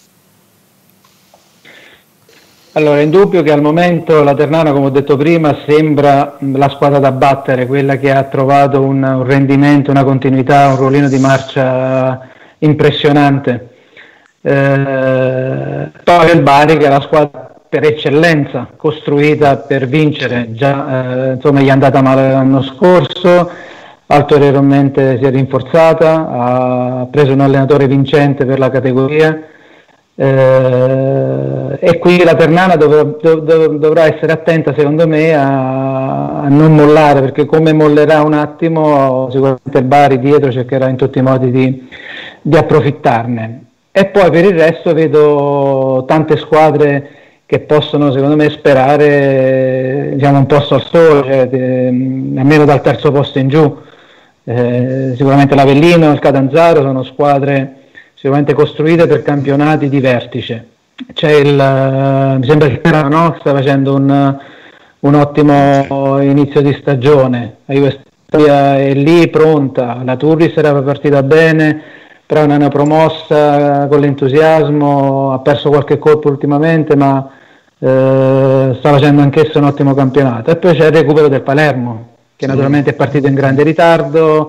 Allora, è indubbio che al momento la Ternana, come ho detto prima, sembra la squadra da battere, quella che ha trovato un rendimento, una continuità, un ruolino di marcia impressionante. Poi il Bari, che è la squadra per eccellenza, costruita per vincere, già insomma gli è andata male l'anno scorso, ulteriormente si è rinforzata, ha preso un allenatore vincente per la categoria. E qui la Ternana dovrà essere attenta, secondo me, a non mollare, perché come mollerà un attimo sicuramente il Bari dietro cercherà in tutti i modi di approfittarne. E poi per il resto vedo tante squadre che possono, secondo me, sperare, diciamo, un posto al sole, almeno dal terzo posto in giù. Sicuramente l'Avellino e il Catanzaro sono squadre sicuramente costruite per campionati di vertice. Mi sembra che Terano sta facendo un ottimo inizio di stagione, la Juve è lì pronta, la Turris era partita bene, però non è una promossa con l'entusiasmo, ha perso qualche colpo ultimamente, ma sta facendo anch'esso un ottimo campionato. E poi c'è il recupero del Palermo, che naturalmente è partito in grande ritardo,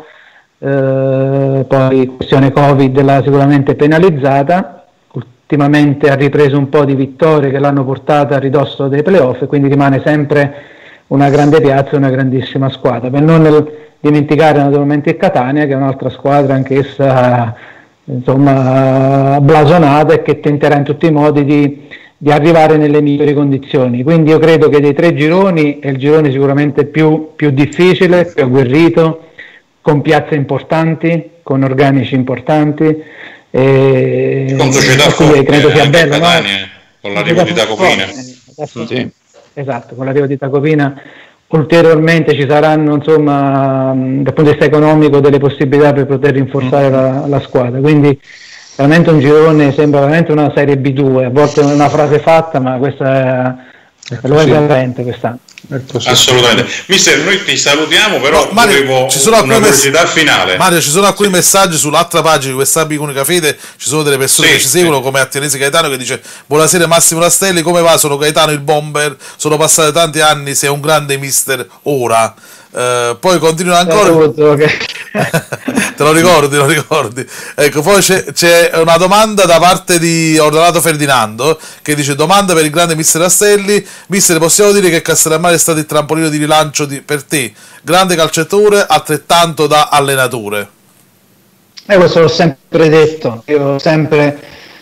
poi questione Covid l'ha sicuramente penalizzata, ultimamente ha ripreso un po' di vittorie che l'hanno portata a ridosso dei playoff, e quindi rimane sempre una grande piazza e una grandissima squadra, per non dimenticare naturalmente il Catania, che è un'altra squadra anch'essa insomma blasonata e che tenterà in tutti i modi di arrivare nelle migliori condizioni. Quindi io credo che dei tre gironi è il girone sicuramente più difficile, più agguerrito, con piazze importanti, con organici importanti, e con società forti, credo sia bello, Catania, no? Con l'arrivo di Tacopina. Sì. Esatto, con l'arrivo di Tacopina ulteriormente ci saranno, insomma, dal punto di vista economico, delle possibilità per poter rinforzare la squadra. Quindi veramente un girone, sembra veramente una Serie B2, a volte è una frase fatta, ma questa lo è veramente quest'anno. Assolutamente. Mister, noi ti salutiamo, però no, Mario, ci sono una curiosità finale. Mario, ci sono alcuni messaggi sull'altra pagina di questa Unica Fede, ci sono delle persone che ci seguono, come Attinese Gaetano, che dice: buonasera Massimo Rastelli, come va? Sono Gaetano il bomber, sono passati tanti anni, sei un grande mister ora. Poi continua ancora. Te lo ricordi? Ecco, poi c'è una domanda da parte di Ordonato Ferdinando, che dice: domanda per il grande mister Rastelli. Mister, possiamo dire che Castellammare è stato il trampolino di rilancio per te, grande calciatore, altrettanto da allenatore? Questo l'ho sempre detto, io ho sempre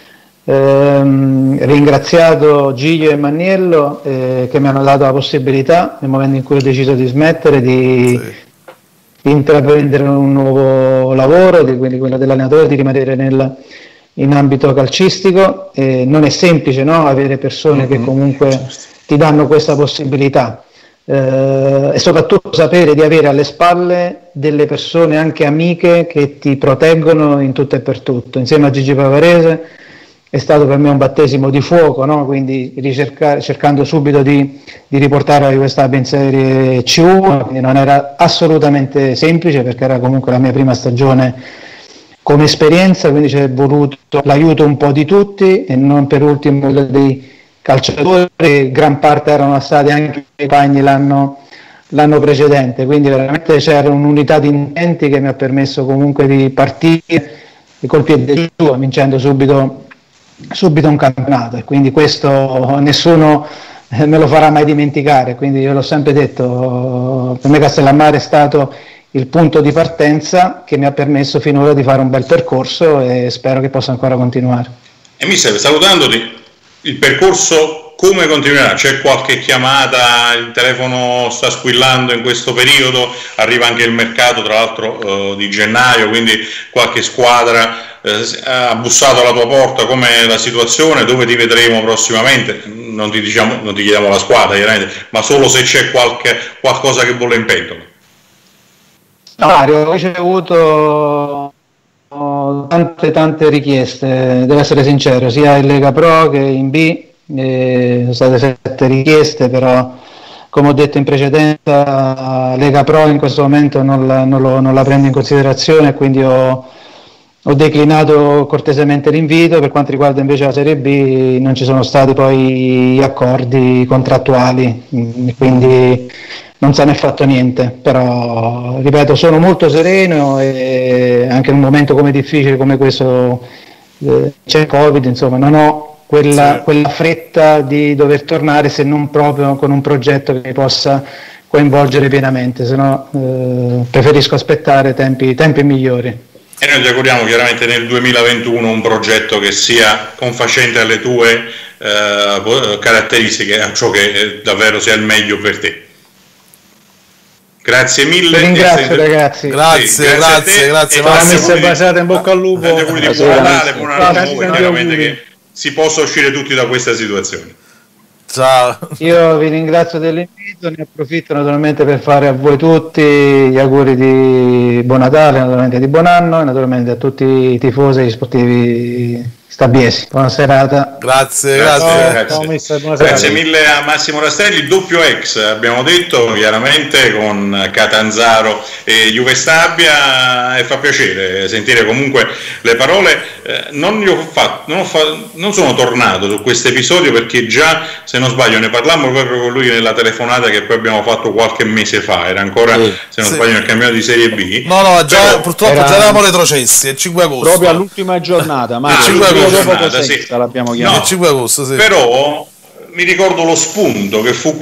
ringraziato Giglio e Maniello, che mi hanno dato la possibilità, nel momento in cui ho deciso di smettere, di intraprendere un nuovo lavoro, quindi quello dell'allenatore, di rimanere in ambito calcistico. Non è semplice, no? Avere persone che comunque ti danno questa possibilità, e soprattutto sapere di avere alle spalle delle persone anche amiche che ti proteggono in tutto e per tutto. Insieme a Gigi Pavarese è stato per me un battesimo di fuoco, no? Quindi cercando subito di riportare la Juve Stabia in Serie C1, quindi non era assolutamente semplice, perché era comunque la mia prima stagione come esperienza, quindi c'è voluto l'aiuto un po' di tutti e non per ultimo dei calciatori, gran parte erano stati anche i compagni l'anno precedente, quindi veramente c'era un'unità di intenti che mi ha permesso comunque di partire col piede giù, vincendo subito un campionato, e quindi questo nessuno me lo farà mai dimenticare. Quindi io l'ho sempre detto, per me Castellammare è stato il punto di partenza che mi ha permesso finora di fare un bel percorso e spero che possa ancora continuare. E mister, salutandoti, il percorso come continuerà? C'è qualche chiamata, il telefono sta squillando in questo periodo, arriva anche il mercato tra l'altro di gennaio, quindi qualche squadra ha bussato alla tua porta, com'è la situazione, dove ti vedremo prossimamente? Non ti chiediamo la squadra chiaramente, ma solo se c'è qualcosa che bolle in pentola. Ho ricevuto tante richieste, devo essere sincero, sia in Lega Pro che in B, sono state 7 richieste, però come ho detto in precedenza Lega Pro in questo momento non la prendo in considerazione, quindi ho declinato cortesemente l'invito. Per quanto riguarda invece la Serie B non ci sono stati poi accordi contrattuali, quindi non se n'è fatto niente, però ripeto sono molto sereno e anche in un momento come difficile come questo c'è Covid, insomma non ho quella fretta di dover tornare, se non proprio con un progetto che mi possa coinvolgere pienamente, se no preferisco aspettare tempi migliori. E noi ti auguriamo chiaramente nel 2021 un progetto che sia confacente alle tue caratteristiche, a ciò che davvero sia il meglio per te. Grazie mille. Ringrazio ragazzi. Grazie Massimo. Basata in bocca al lupo. Buon Natale, buon anno nuovo, chiaramente che si possa uscire tutti da questa situazione. Ciao. Io vi ringrazio dell'invito, ne approfitto naturalmente per fare a voi tutti gli auguri di buon Natale, naturalmente di buon anno e naturalmente a tutti i tifosi e gli sportivi stabbiesi. Buona serata. Grazie. Grazie mille a Massimo Rastelli, doppio ex abbiamo detto chiaramente con Catanzaro e Juve Stabia, e fa piacere sentire comunque le parole. Non sono tornato su questo episodio perché già, se non sbaglio, ne parlammo proprio con lui nella telefonata che poi abbiamo fatto qualche mese fa, era ancora se non sbaglio nel campionato di Serie B. Purtroppo già eravamo retrocessi il 5 agosto, proprio all'ultima giornata, ma l'abbiamo chiamato. Il 5 agosto, sì. Però mi ricordo lo spunto che fu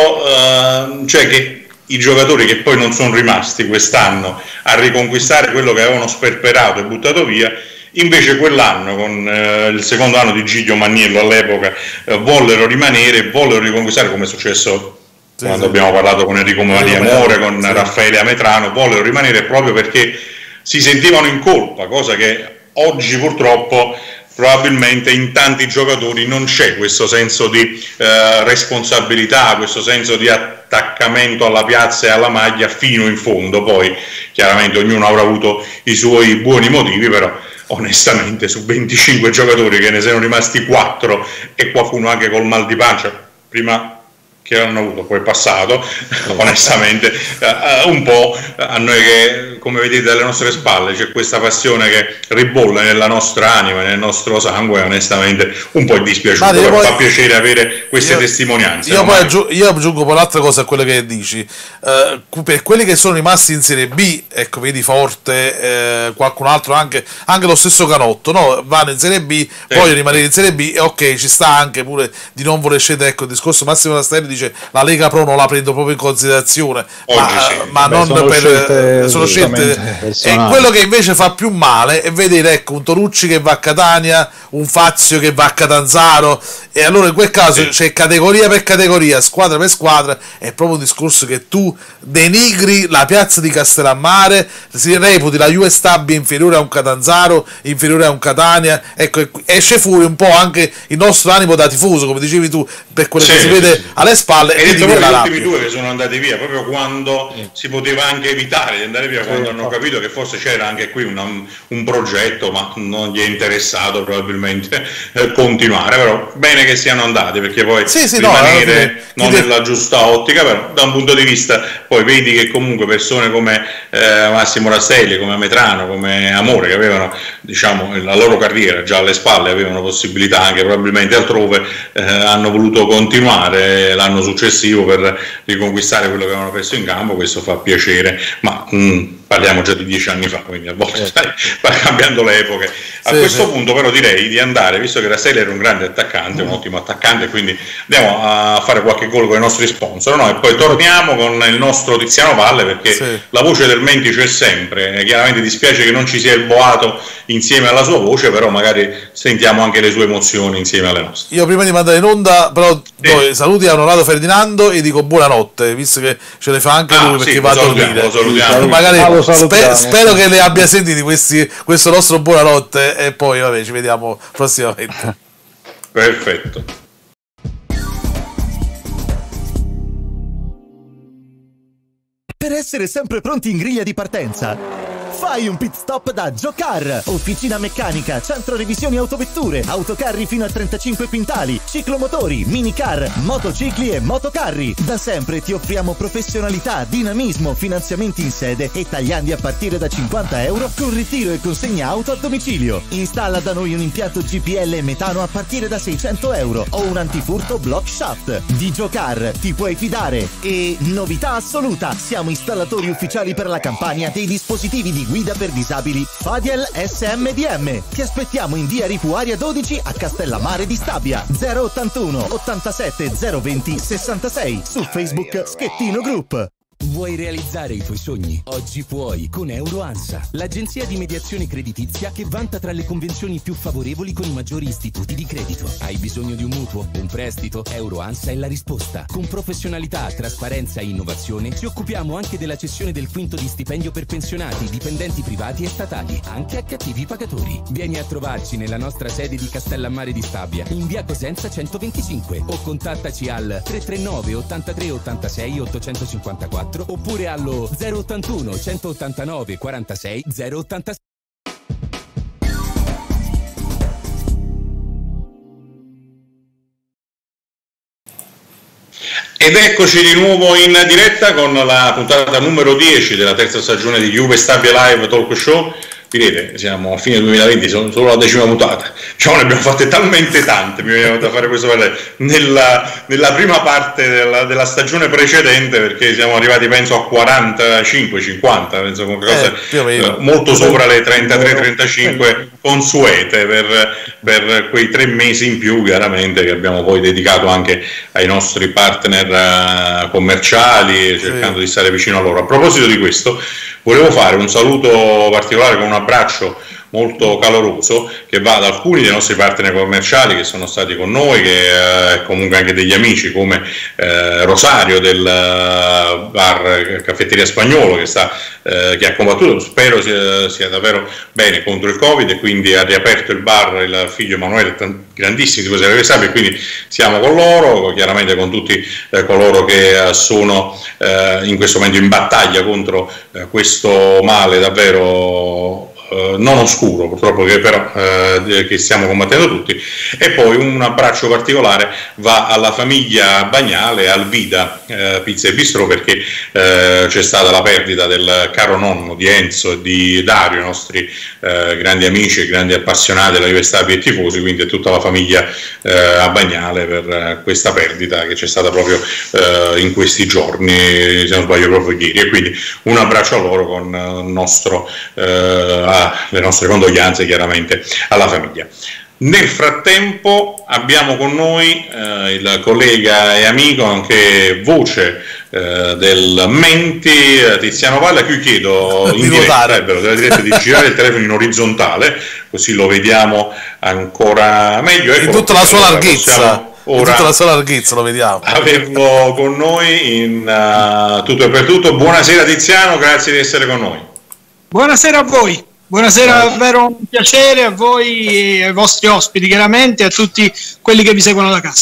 quello, cioè che i giocatori che poi non sono rimasti quest'anno a riconquistare quello che avevano sperperato e buttato via, invece quell'anno con il secondo anno di Giglio Magniello all'epoca vollero rimanere, vollero riconquistare, come è successo quando abbiamo parlato con Enrico Maria Amore, con Raffaele Ametrano, vollero rimanere proprio perché si sentivano in colpa, cosa che oggi purtroppo probabilmente in tanti giocatori non c'è questo senso di responsabilità, questo senso di attaccamento alla piazza e alla maglia fino in fondo. Poi chiaramente ognuno avrà avuto i suoi buoni motivi, però onestamente su 25 giocatori che ne siano rimasti 4 e qualcuno anche col mal di pancia prima che hanno avuto, poi è passato, onestamente un po' a noi che, come vedete alle nostre spalle, c'è questa passione che ribolle nella nostra anima, nel nostro sangue, onestamente un po' è dispiaciuto, però fa piacere avere queste testimonianze. Io aggiungo poi un'altra cosa a quello che dici, per quelli che sono rimasti in Serie B, ecco, vedi Forte, qualcun altro, anche lo stesso Canotto, no? Vanno in Serie B, vogliono rimanere in Serie B, e ok, ci sta anche pure di non voler scendere. Ecco, il discorso Massimo Rastelli dice la Lega Pro non la prendo proprio in considerazione, ma non sono scelte e quello che invece fa più male è vedere, ecco, un Torucci che va a Catania, un Fazio che va a Catanzaro, e allora in quel caso c'è categoria per categoria, squadra per squadra. È proprio un discorso che tu denigri la piazza di Castellammare, si reputi la Juve Stabia inferiore a un Catanzaro, inferiore a un Catania. Ecco, esce fuori un po' anche il nostro animo da tifoso, come dicevi tu, per quello che si vede alle spalle. E detto gli ultimi due che sono andati via proprio quando si poteva anche evitare di andare via, quando quando hanno capito che forse c'era anche qui un progetto, ma non gli è interessato probabilmente continuare, però bene che siano andati, perché poi rimanere non nella giusta ottica, però da un punto di vista poi vedi che comunque persone come Massimo Rastelli, come Metrano, come Amore, che avevano diciamo la loro carriera già alle spalle, avevano possibilità anche probabilmente altrove, hanno voluto continuare l'anno successivo per riconquistare quello che avevano perso in campo. Questo fa piacere, ma parliamo già di 10 anni fa, quindi a volte va cambiando le epoche. A questo punto però direi di andare, visto che Rastelli era un grande attaccante, un ottimo attaccante, quindi andiamo a fare qualche gol con i nostri sponsor, no? E poi torniamo con il nostro Tiziano Valle, perché la voce del Menti c'è sempre. Chiaramente dispiace che non ci sia il boato insieme alla sua voce, però magari sentiamo anche le sue emozioni insieme alle nostre. Io prima di mandare in onda però saluti a Onorato Ferdinando e dico buonanotte, visto che ce le fa anche lui, perché va a dormire. Lo salutiamo. Magari spero che le abbia sentiti questo nostro buonanotte, e poi vabbè, ci vediamo prossimamente. Perfetto. Per essere sempre pronti in griglia di partenza, fai un pit stop da Giocar. Officina meccanica, centro revisioni autovetture, autocarri fino a 35 quintali, ciclomotori, minicar, motocicli e motocarri. Da sempre ti offriamo professionalità, dinamismo, finanziamenti in sede e tagliandi a partire da 50 euro con ritiro e consegna auto a domicilio. Installa da noi un impianto GPL e metano a partire da 600 euro o un antifurto block shaft. Di Giocar ti puoi fidare. E novità assoluta, siamo installatori ufficiali per la Campania dei dispositivi di guida per disabili Fadiel SMDM. Ti aspettiamo in via Ripuaria 12 a Castellammare di Stabia. 081 87 020 66 su Facebook Schettino Group. Vuoi realizzare i tuoi sogni? Oggi puoi con EuroAnsa, l'agenzia di mediazione creditizia che vanta tra le convenzioni più favorevoli con i maggiori istituti di credito. Hai bisogno di un mutuo, un prestito? EuroAnsa è la risposta. Con professionalità, trasparenza e innovazione ci occupiamo anche della cessione del quinto di stipendio per pensionati, dipendenti privati e statali, anche a cattivi pagatori. Vieni a trovarci nella nostra sede di Castellammare di Stabia, in via Cosenza 125, o contattaci al 339 83 86 854 oppure allo 081 189 46 086. Ed eccoci di nuovo in diretta con la puntata numero 10 della terza stagione di Juve Stabia Live Talk Show. Direte, siamo a fine 2020, sono solo la 10ª puntata, cioè ne abbiamo fatte talmente tante, mi veniva da fare questo nella prima parte della stagione precedente, perché siamo arrivati penso a 45-50, penso qualcosa molto sopra le 33-35 consuete per quei 3 mesi in più, chiaramente, che abbiamo poi dedicato anche ai nostri partner commerciali, cercando di stare vicino a loro. A proposito di questo, volevo fare un saluto particolare con un abbraccio molto caloroso che va ad alcuni dei nostri partner commerciali che sono stati con noi, che comunque anche degli amici come Rosario del bar Caffetteria Spagnolo che ha combattuto, spero sia davvero bene contro il Covid, e quindi ha riaperto il bar il figlio Emanuele, grandissimi tifosi della Juve, e quindi siamo con loro, chiaramente con tutti coloro che sono in questo momento in battaglia contro questo male davvero non oscuro, purtroppo, che però che stiamo combattendo tutti. E poi un abbraccio particolare va alla famiglia Bagnale, al Vida Pizza e Bistrò, perché c'è stata la perdita del caro nonno di Enzo e di Dario, i nostri grandi amici e grandi appassionati della Juve Stabia e tifosi, quindi è tutta la famiglia a Bagnale per questa perdita che c'è stata proprio in questi giorni, se non sbaglio proprio ieri, e quindi un abbraccio a loro con le nostre condoglianze chiaramente alla famiglia. Nel frattempo abbiamo con noi il collega e amico, anche voce del Menti, Tiziano Valle, a cui chiedo in diretta di girare il telefono in orizzontale, così lo vediamo ancora meglio. In tutta la sua larghezza. Ora, in tutta la sua larghezza lo vediamo. Averlo con noi in tutto e per tutto. Buonasera Tiziano, grazie di essere con noi. Buonasera a voi. Buonasera, davvero un piacere a voi e ai vostri ospiti, chiaramente, a tutti quelli che vi seguono da casa.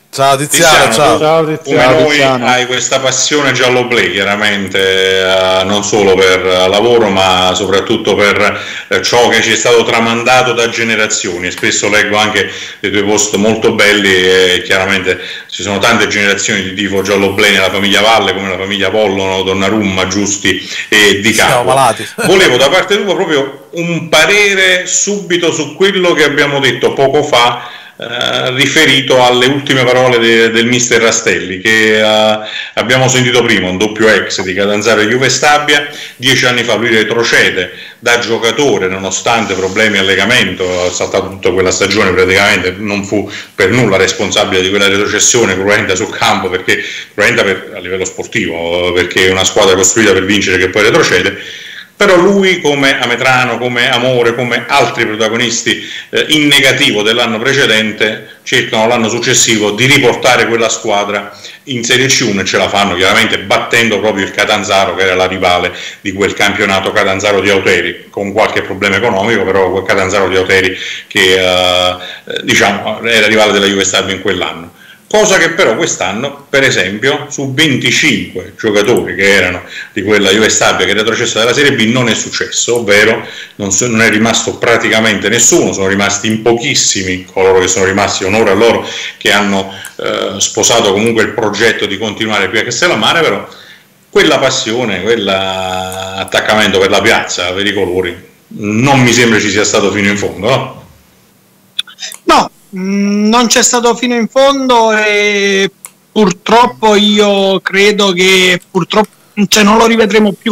Ciao Tiziano, ciao Tiziano. Come noi hai questa passione giallo-blu, chiaramente, non solo per lavoro ma soprattutto per ciò che ci è stato tramandato da generazioni. Spesso leggo anche dei tuoi post molto belli e chiaramente ci sono tante generazioni di tifo giallo-blu nella famiglia Valle, come la famiglia Pollono, Donnarumma, Giusti e Di Capo. Volevo da parte tua proprio un parere subito su quello che abbiamo detto poco fa, riferito alle ultime parole del mister Rastelli, che abbiamo sentito prima, un doppio ex di Catanzaro e Juve Stabia. 10 anni fa lui retrocede da giocatore nonostante problemi al legamento, ha saltato tutta quella stagione, praticamente non fu per nulla responsabile di quella retrocessione cruenta sul campo, perché cruenta a livello sportivo, perché è una squadra costruita per vincere che poi retrocede. Però lui, come Ametrano, come Amore, come altri protagonisti in negativo dell'anno precedente, cercano l'anno successivo di riportare quella squadra in Serie C1 e ce la fanno chiaramente battendo proprio il Catanzaro, che era la rivale di quel campionato, Catanzaro di Auteri, con qualche problema economico, però quel Catanzaro di Auteri che diciamo era rivale della Juve Stabia in quell'anno. Cosa che però quest'anno, per esempio, su 25 giocatori che erano di quella Juve Stabia che è retrocessa dalla Serie B non è successo, ovvero non è rimasto praticamente nessuno, sono rimasti in pochissimi coloro che sono rimasti, onore a loro, che hanno sposato comunque il progetto di continuare qui a Castellammare, però quella passione, quell'attaccamento per la piazza, per i colori, non mi sembra ci sia stato fino in fondo, no? No. Non c'è stato fino in fondo e purtroppo io credo che non lo rivedremo più.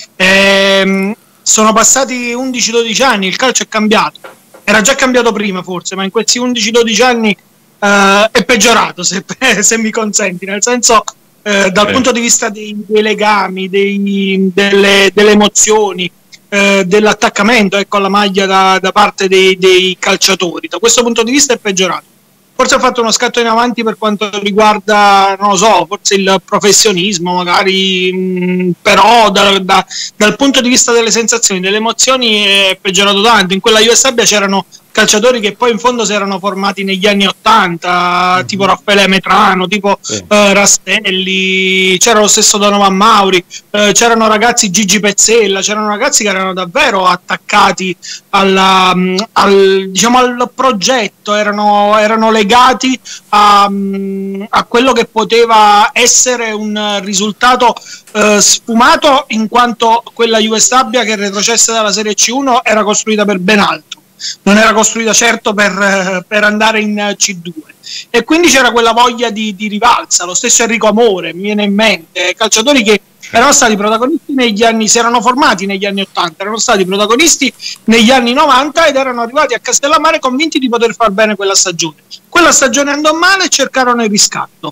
Sono passati 11-12 anni, il calcio è cambiato, era già cambiato prima forse, ma in questi 11-12 anni è peggiorato, se mi consenti, nel senso dal punto di vista dei legami, delle emozioni, dell'attaccamento, ecco, alla maglia da parte dei calciatori. Da questo punto di vista è peggiorato. Forse ha fatto uno scatto in avanti per quanto riguarda, non lo so, forse il professionismo magari, però dal punto di vista delle sensazioni, delle emozioni è peggiorato tanto. In quella Juve Stabia c'erano calciatori che poi in fondo si erano formati negli anni '80, tipo Raffaele Ametrano, tipo Rastelli, c'era lo stesso Donovan Mauri, c'erano ragazzi, Gigi Pezzella, c'erano ragazzi che erano davvero attaccati al progetto, erano legati a quello che poteva essere un risultato sfumato, in quanto quella Juve Stabia che retrocesse dalla Serie C1 era costruita per ben altro. Non era costruita certo per andare in C2, e quindi c'era quella voglia di rivalsa. Lo stesso Enrico Amore mi viene in mente, calciatori che erano stati protagonisti negli anni, si erano formati negli anni 80, erano stati protagonisti negli anni 90 ed erano arrivati a Castellammare convinti di poter far bene quella stagione. Quella stagione andò male e cercarono il riscatto.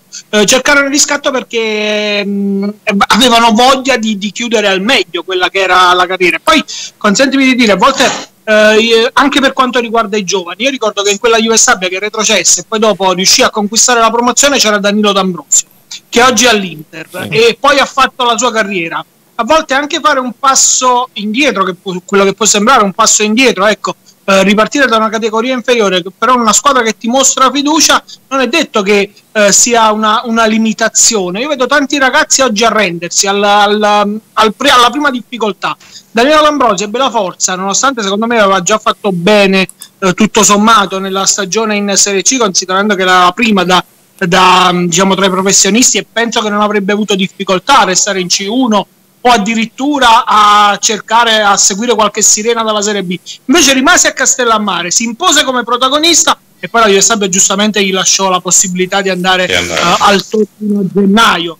Perché avevano voglia di chiudere al meglio quella che era la carriera. Poi consentimi di dire, a volte anche per quanto riguarda i giovani, io ricordo che in quella Juve Stabia che retrocesse e poi dopo riuscì a conquistare la promozione c'era Danilo D'Ambrosio, che oggi è all'Inter, e poi ha fatto la sua carriera. A volte anche fare un passo indietro, quello che può sembrare un passo indietro, ecco, ripartire da una categoria inferiore, però una squadra che ti mostra fiducia, non è detto che sia una limitazione. Io vedo tanti ragazzi oggi arrendersi alla prima difficoltà. Danilo D'Ambrosio ebbe la forza, nonostante secondo me aveva già fatto bene tutto sommato nella stagione in Serie C, considerando che era la prima diciamo tra i professionisti, e penso che non avrebbe avuto difficoltà a restare in C1 o addirittura a seguire qualche sirena dalla Serie B. Invece rimase a Castellammare, si impose come protagonista e poi la Juve Stabia giustamente gli lasciò la possibilità di andare al Torino a gennaio.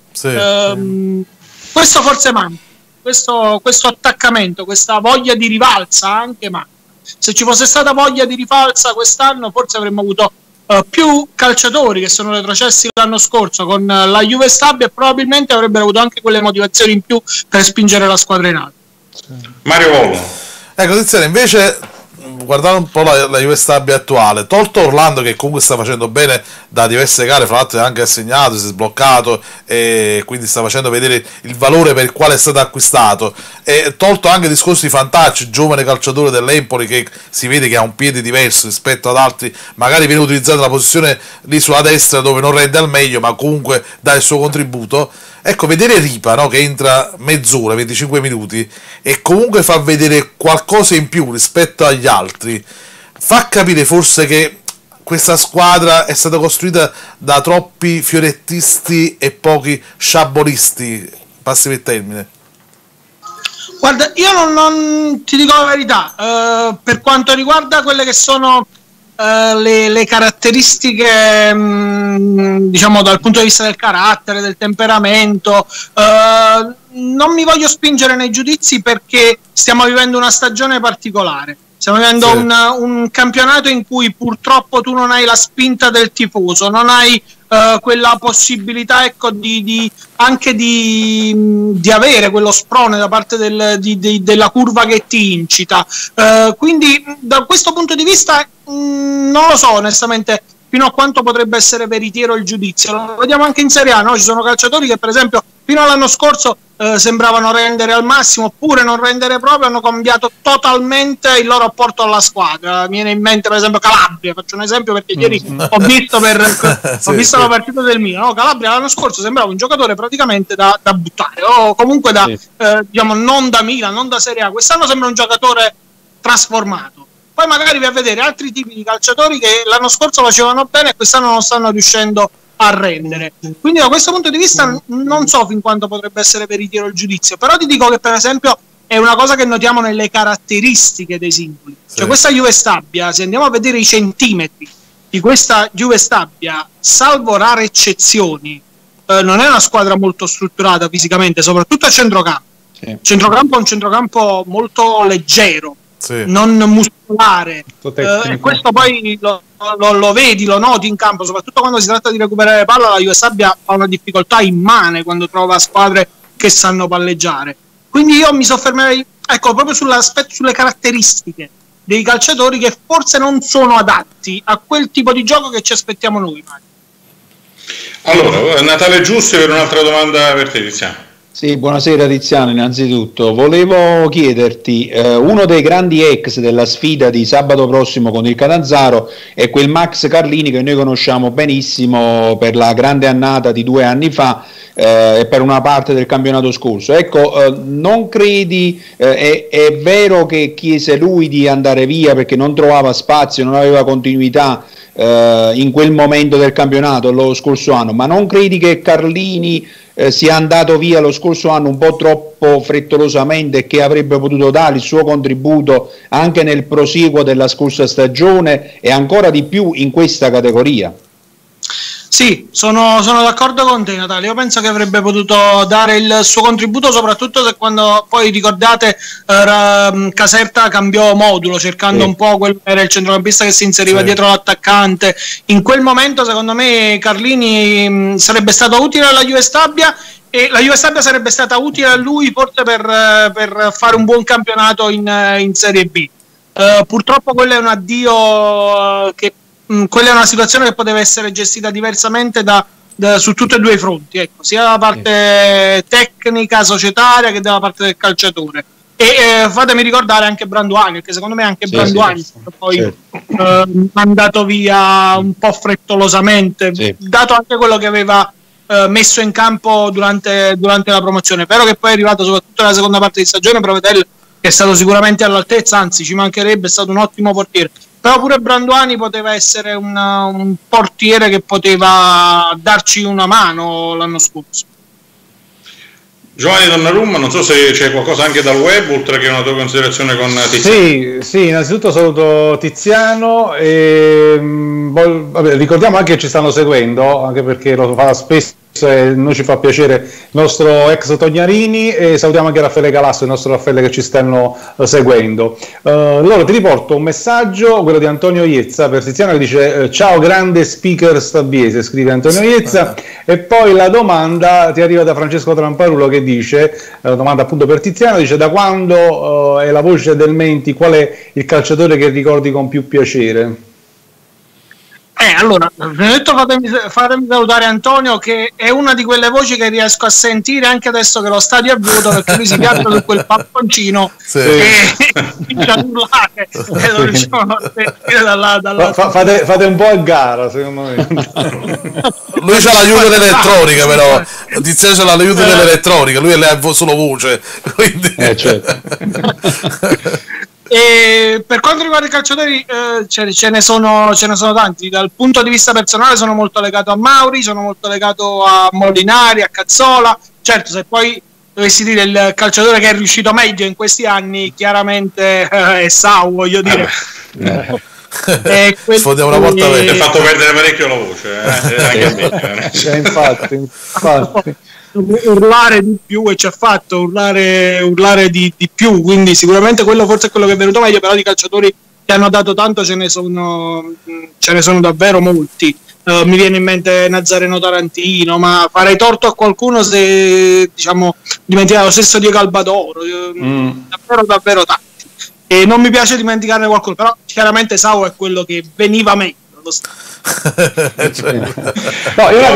Questo forse manca, questo attaccamento, questa voglia di rivalsa anche manca. Se ci fosse stata voglia di rivalsa quest'anno, forse avremmo avuto più calciatori che sono retrocessi l'anno scorso con la Juve Stabia, e probabilmente avrebbero avuto anche quelle motivazioni in più per spingere la squadra in alto. Mario Vollo. Ecco, Tiziano, invece guardando un po' la Juve Stabia attuale, tolto Orlando che comunque sta facendo bene da diverse gare, fra l'altro è anche assegnato, si è sbloccato e quindi sta facendo vedere il valore per il quale è stato acquistato, e tolto anche discorsi di Fantacci, giovane calciatore dell'Empoli che si vede che ha un piede diverso rispetto ad altri, magari viene utilizzato la posizione lì sulla destra dove non rende al meglio ma comunque dà il suo contributo. Ecco, vedere Ripa, no, che entra mezz'ora, 25 minuti e comunque fa vedere qualcosa in più rispetto agli altri, fa capire forse che questa squadra è stata costruita da troppi fiorettisti e pochi sciabolisti, passimi il termine. Guarda, io non ti dico la verità, per quanto riguarda quelle che sono le caratteristiche, diciamo dal punto di vista del carattere, del temperamento, non mi voglio spingere nei giudizi perché stiamo vivendo una stagione particolare, stiamo vivendo un campionato in cui purtroppo tu non hai la spinta del tifoso, non hai quella possibilità, ecco, anche di avere quello sprone da parte della curva che ti incita, quindi da questo punto di vista non lo so onestamente fino a quanto potrebbe essere veritiero il giudizio. Lo vediamo anche in Serie A, no? Ci sono calciatori che per esempio fino all'anno scorso sembravano rendere al massimo oppure non rendere proprio, hanno cambiato totalmente il loro apporto alla squadra. Mi viene in mente per esempio Calabria, faccio un esempio perché ieri ho visto la partita del Milan, no? Calabria l'anno scorso sembrava un giocatore praticamente da buttare o comunque diciamo non da Milan, non da Serie A. Quest'anno sembra un giocatore trasformato. Poi magari vai a vedere altri tipi di calciatori che l'anno scorso facevano bene e quest'anno non stanno riuscendo a rendere. Quindi da questo punto di vista non so fin quanto potrebbe essere veritiero il giudizio, però ti dico che per esempio è una cosa che notiamo nelle caratteristiche dei singoli. Cioè questa Juve Stabia, se andiamo a vedere i centimetri di questa Juve Stabia, salvo rare eccezioni, non è una squadra molto strutturata fisicamente, soprattutto a centrocampo. Centrocampo è un centrocampo molto leggero, non muscolare, e questo poi lo vedi, lo noti in campo, soprattutto quando si tratta di recuperare palla. La Juve Stabia ha una difficoltà immane quando trova squadre che sanno palleggiare, quindi io mi soffermerei, ecco, proprio sulle caratteristiche dei calciatori che forse non sono adatti a quel tipo di gioco che ci aspettiamo noi. Allora, Natale Giusti per un'altra domanda per te, Tiziano. Sì, buonasera Tiziano, innanzitutto volevo chiederti, uno dei grandi ex della sfida di sabato prossimo con il Catanzaro è quel Max Carlini che noi conosciamo benissimo per la grande annata di 2 anni fa e per una parte del campionato scorso. Ecco, non credi, è vero che chiese lui di andare via perché non trovava spazio, non aveva continuità in quel momento del campionato lo scorso anno, ma non credi che Carlini sia andato via lo scorso anno un po' troppo frettolosamente e che avrebbe potuto dare il suo contributo anche nel prosieguo della scorsa stagione e ancora di più in questa categoria? Sì, sono d'accordo con te, Natale. Io penso che avrebbe potuto dare il suo contributo, soprattutto se quando poi ricordate Caserta cambiò modulo cercando un po' quello che era il centrocampista che si inseriva dietro l'attaccante. In quel momento secondo me Carlini sarebbe stato utile alla Juve Stabia e la Juve Stabia sarebbe stata utile a lui forse per fare un buon campionato in Serie B. Purtroppo quello è un addio quella è una situazione che poteva essere gestita diversamente su tutti e due i fronti, ecco, sia dalla parte tecnica, societaria che dalla parte del calciatore. E fatemi ricordare anche Branduani, perché secondo me anche Branduani poi mandato via un po' frettolosamente, dato anche quello che aveva messo in campo durante la promozione. Però che poi è arrivato soprattutto nella seconda parte di stagione Provedel, che è stato sicuramente all'altezza, anzi ci mancherebbe, è stato un ottimo portiere. Però pure Branduani poteva essere un portiere che poteva darci una mano l'anno scorso. Giovanni Donnarumma, non so se c'è qualcosa anche dal web, oltre che una tua considerazione con Tiziano. Sì, innanzitutto saluto Tiziano e ricordiamo anche che ci stanno seguendo, anche perché lo fa spesso noi ci fa piacere il nostro ex Tognarini, e salutiamo anche Raffaele Calasso, il nostro Raffaele, che ci stanno seguendo. Allora ti riporto un messaggio, quello di Antonio Iezza per Tiziano, che dice ciao grande speaker Stabiese, scrive Antonio Iezza, e poi la domanda ti arriva da Francesco Tramparulo, che dice, la domanda appunto per Tiziano, dice da quando è la voce del Menti, qual è il calciatore che ricordi con più piacere? Allora, prima di tutto fatemi salutare Antonio, che è una di quelle voci che riesco a sentire anche adesso che lo stadio è vuoto, perché lui si piazza su quel palconcino e comincia a urlare e lo riusciamo a sentire dalla... Fate un po' a gara, secondo me. Lui c'ha l'aiuto dell'elettronica, però Tiziano c'ha l'aiuto dell'elettronica, lui è solo voce, quindi... certo. E per quanto riguarda i calciatori, ce ne sono tanti. Dal punto di vista personale sono molto legato a Mauri, sono molto legato a Molinari, a Cazzola. Certo, se poi dovessi dire il calciatore che è riuscito meglio in questi anni, chiaramente è Sau, voglio dire. Sfondiamo una porta aperta. Ti ha fatto perdere parecchio la voce, anche a me. Infatti. Urlare di più, e ci ha fatto urlare di più, quindi sicuramente quello forse è quello che è venuto meglio, però di calciatori che hanno dato tanto ce ne sono davvero molti. Mi viene in mente Nazareno Tarantino, ma farei torto a qualcuno se dimenticare lo stesso Diego Albadoro, davvero tanti, e non mi piace dimenticarne qualcuno, però chiaramente Sau è quello che veniva meglio. No, io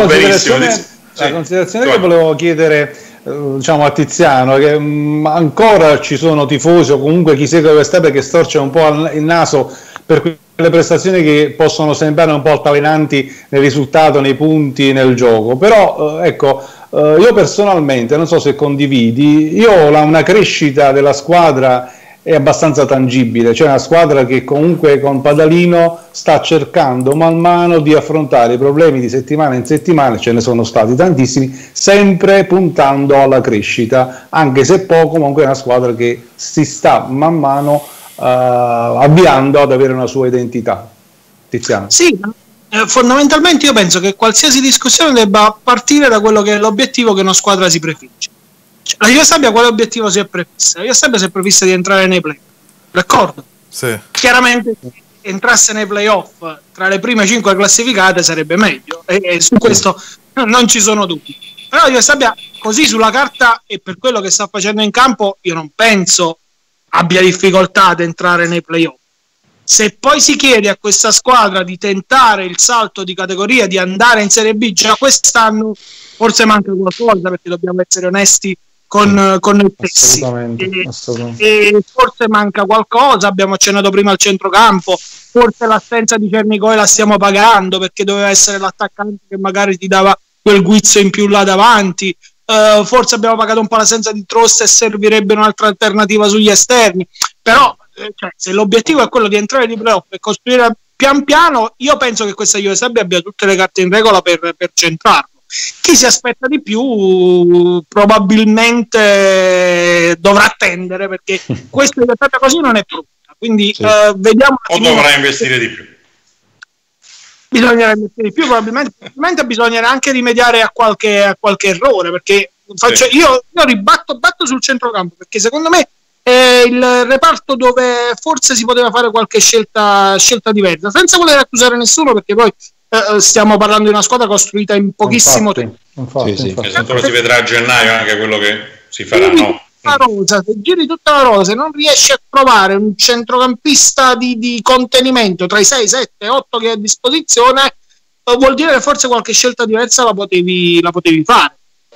la considerazione che volevo chiedere a Tiziano, che ancora ci sono tifosi o comunque chi segue questa che storce un po' il naso per quelle prestazioni che possono sembrare un po' altalenanti nel risultato, nei punti, nel gioco, però io personalmente, non so se condividi, io ho una crescita della squadra è abbastanza tangibile, c'è una squadra che comunque con Padalino sta cercando man mano di affrontare i problemi di settimana in settimana, ce ne sono stati tantissimi, sempre puntando alla crescita, anche se poco, comunque è una squadra che si sta man mano avviando ad avere una sua identità. Tiziano? Sì, fondamentalmente io penso che qualsiasi discussione debba partire da quello che è l'obiettivo che una squadra si prefigge. La Juve Stabia quale obiettivo si è prefissa? La Juve Stabia si è prefissa di entrare nei play, d'accordo? Sì. Chiaramente se entrasse nei playoff tra le prime 5 classificate sarebbe meglio, e su questo non ci sono dubbi, però la Juve Stabia così sulla carta e per quello che sta facendo in campo io non penso abbia difficoltà ad entrare nei playoff. Se poi si chiede a questa squadra di tentare il salto di categoria, di andare in Serie B già quest'anno, forse manca qualcosa, perché dobbiamo essere onesti con noi stessi, assolutamente. E forse manca qualcosa. Abbiamo accennato prima al centrocampo, forse l'assenza di Cernicoi la stiamo pagando, perché doveva essere l'attaccante che magari ti dava quel guizzo in più là davanti. Forse abbiamo pagato un po' l'assenza di Trost e servirebbe un'altra alternativa sugli esterni, però se l'obiettivo è quello di entrare di playoff e costruire pian piano, io penso che questa Juve Stabia abbia tutte le carte in regola per centrarlo. Chi si aspetta di più probabilmente dovrà attendere, perché questa Juve Stabia così non è pronta, quindi vediamo. O dovrà investire di più. Bisognerà investire di più, probabilmente bisognerà anche rimediare a qualche errore, perché io batto sul centrocampo, perché secondo me è il reparto dove forse si poteva fare qualche scelta diversa, senza voler accusare nessuno, perché poi stiamo parlando di una squadra costruita in pochissimo tempo. Infatti. Tanto si vedrà a gennaio anche quello che si farà, no? Se giri tutta la rosa, se non riesci a trovare un centrocampista di contenimento tra i 6, 7, 8 che hai a disposizione, vuol dire che forse qualche scelta diversa la potevi fare.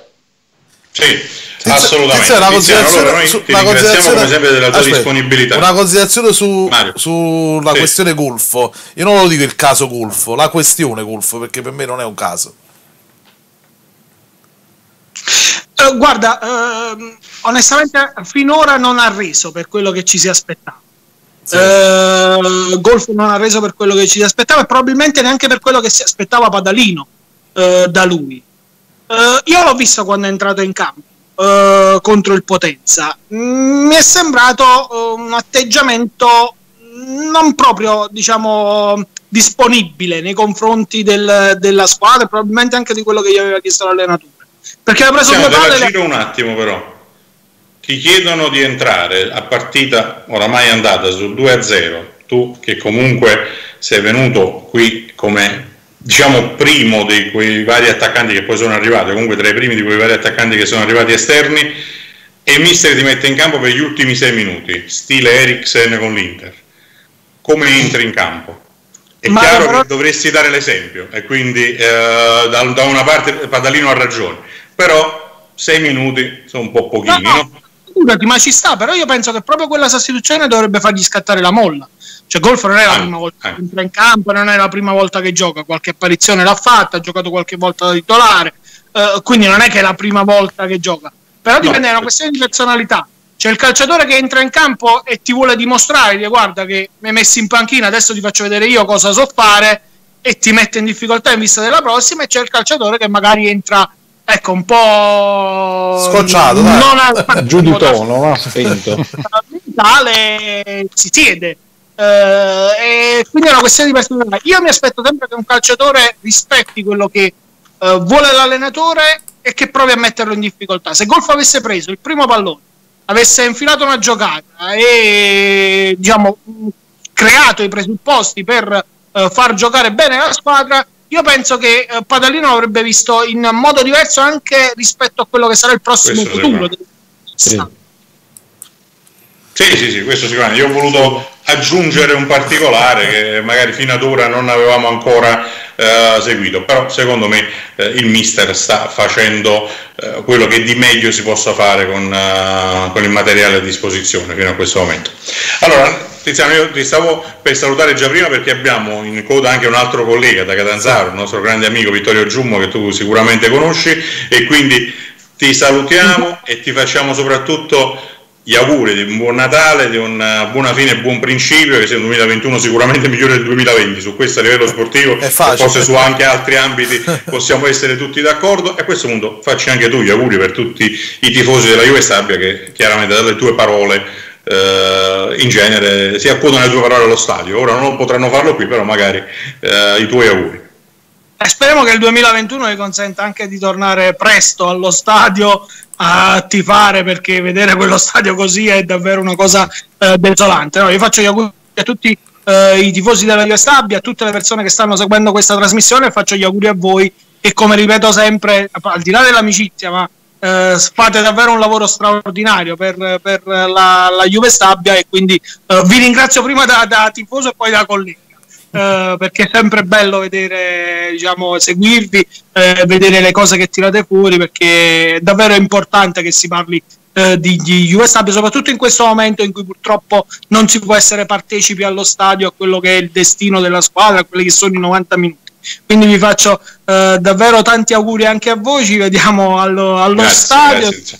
Sì, assolutamente. Allora noi ti ringraziamo come sempre della tua disponibilità. Una considerazione sulla questione Gulfo. Io non lo dico il caso Gulfo, la questione Gulfo, perché per me non è un caso. Guarda, onestamente finora non ha reso per quello che ci si aspettava. Golfo non ha reso per quello che ci si aspettava, e probabilmente neanche per quello che si aspettava Padalino da lui. Io l'ho visto quando è entrato in campo contro il Potenza. Mi è sembrato un atteggiamento non proprio, disponibile nei confronti della squadra, probabilmente anche di quello che gli aveva chiesto l'allenatore, perché ha preso due palle. Giro un attimo però, ti chiedono di entrare a partita oramai andata sul 2-0, tu che comunque sei venuto qui come, diciamo, primo di quei vari attaccanti che poi sono arrivati, comunque tra i primi di quei vari attaccanti che sono arrivati esterni, e il mister ti mette in campo per gli ultimi 6 minuti, stile Eriksen con l'Inter. Come entri in campo? È chiaro che dovresti dare l'esempio, e quindi da una parte Padalino ha ragione, però 6 minuti sono un po' pochini, no? Ma ci sta, però io penso che proprio quella sostituzione dovrebbe fargli scattare la molla. Cioè Golf non è la prima volta che entra in campo, non è la prima volta che gioca, qualche apparizione l'ha fatta, ha giocato qualche volta da titolare, quindi non è che è la prima volta che gioca, però dipende, è una questione di personalità. C'è il calciatore che entra in campo e ti vuole dimostrare, guarda che mi hai messo in panchina, adesso ti faccio vedere io cosa so fare, e ti mette in difficoltà in vista della prossima, e c'è il calciatore che magari entra, ecco, un po' scocciato, giù di tono, spento, si siede, e quindi è una questione di personalità. Io mi aspetto sempre che un calciatore rispetti quello che vuole l'allenatore e che provi a metterlo in difficoltà. Se Golf avesse preso il primo pallone, avesse infilato una giocata e, diciamo, creato i presupposti per far giocare bene la squadra, io penso che Padalino l'avrebbe visto in modo diverso anche rispetto a quello che sarà il prossimo futuro. Sì, questo sicuramente. Io ho voluto aggiungere un particolare che magari fino ad ora non avevamo ancora seguito, però secondo me il mister sta facendo quello che di meglio si possa fare con il materiale a disposizione fino a questo momento. Allora Tiziano, io ti stavo per salutare già prima perché abbiamo in coda anche un altro collega da Catanzaro, il nostro grande amico Vittorio Giummo, che tu sicuramente conosci, e quindi ti salutiamo e ti facciamo soprattutto gli auguri di un buon Natale, di una buona fine e buon principio, che sia un 2021 sicuramente migliore del 2020, su questo a livello sportivo e forse su anche altri ambiti possiamo essere tutti d'accordo. E a questo punto facci anche tu gli auguri per tutti i tifosi della Juve Stabia, che chiaramente dalle tue parole in genere si accodono le tue parole allo stadio. Ora non potranno farlo qui, però magari i tuoi auguri. Speriamo che il 2021 vi consenta anche di tornare presto allo stadio a tifare, perché vedere quello stadio così è davvero una cosa desolante. No, io faccio gli auguri a tutti i tifosi della Juve Stabia, a tutte le persone che stanno seguendo questa trasmissione, e faccio gli auguri a voi che, come ripeto sempre, al di là dell'amicizia, ma fate davvero un lavoro straordinario per la Juve Stabia, e quindi vi ringrazio prima da tifoso e poi da collega. Perché è sempre bello vedere, diciamo, seguirvi, vedere le cose che tirate fuori, perché è davvero importante che si parli di Juve Stabia, soprattutto in questo momento in cui purtroppo non si può essere partecipi allo stadio, a quello che è il destino della squadra, a quelli che sono i 90 minuti. Quindi vi faccio davvero tanti auguri anche a voi, ci vediamo allo stadio. Grazie.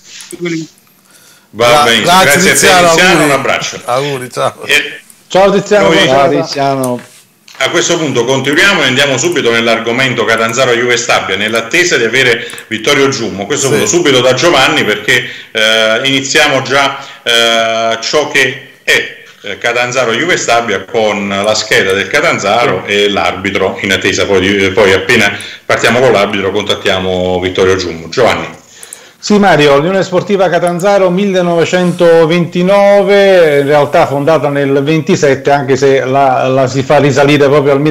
Va bene, grazie a te Tiziano, un abbraccio. Auguri, ciao. Ciao Tiziano. Ciao Tiziano. A questo punto continuiamo e andiamo subito nell'argomento Catanzaro Juve Stabia, nell'attesa di avere Vittorio Giummo. A questo punto subito da Giovanni, perché iniziamo già ciò che è Catanzaro Juve Stabia con la scheda del Catanzaro e l'arbitro in attesa. Poi appena partiamo con l'arbitro contattiamo Vittorio Giummo. Giovanni. Sì, Mario, l'Unione Sportiva Catanzaro 1929, in realtà fondata nel 27, anche se la si fa risalire proprio al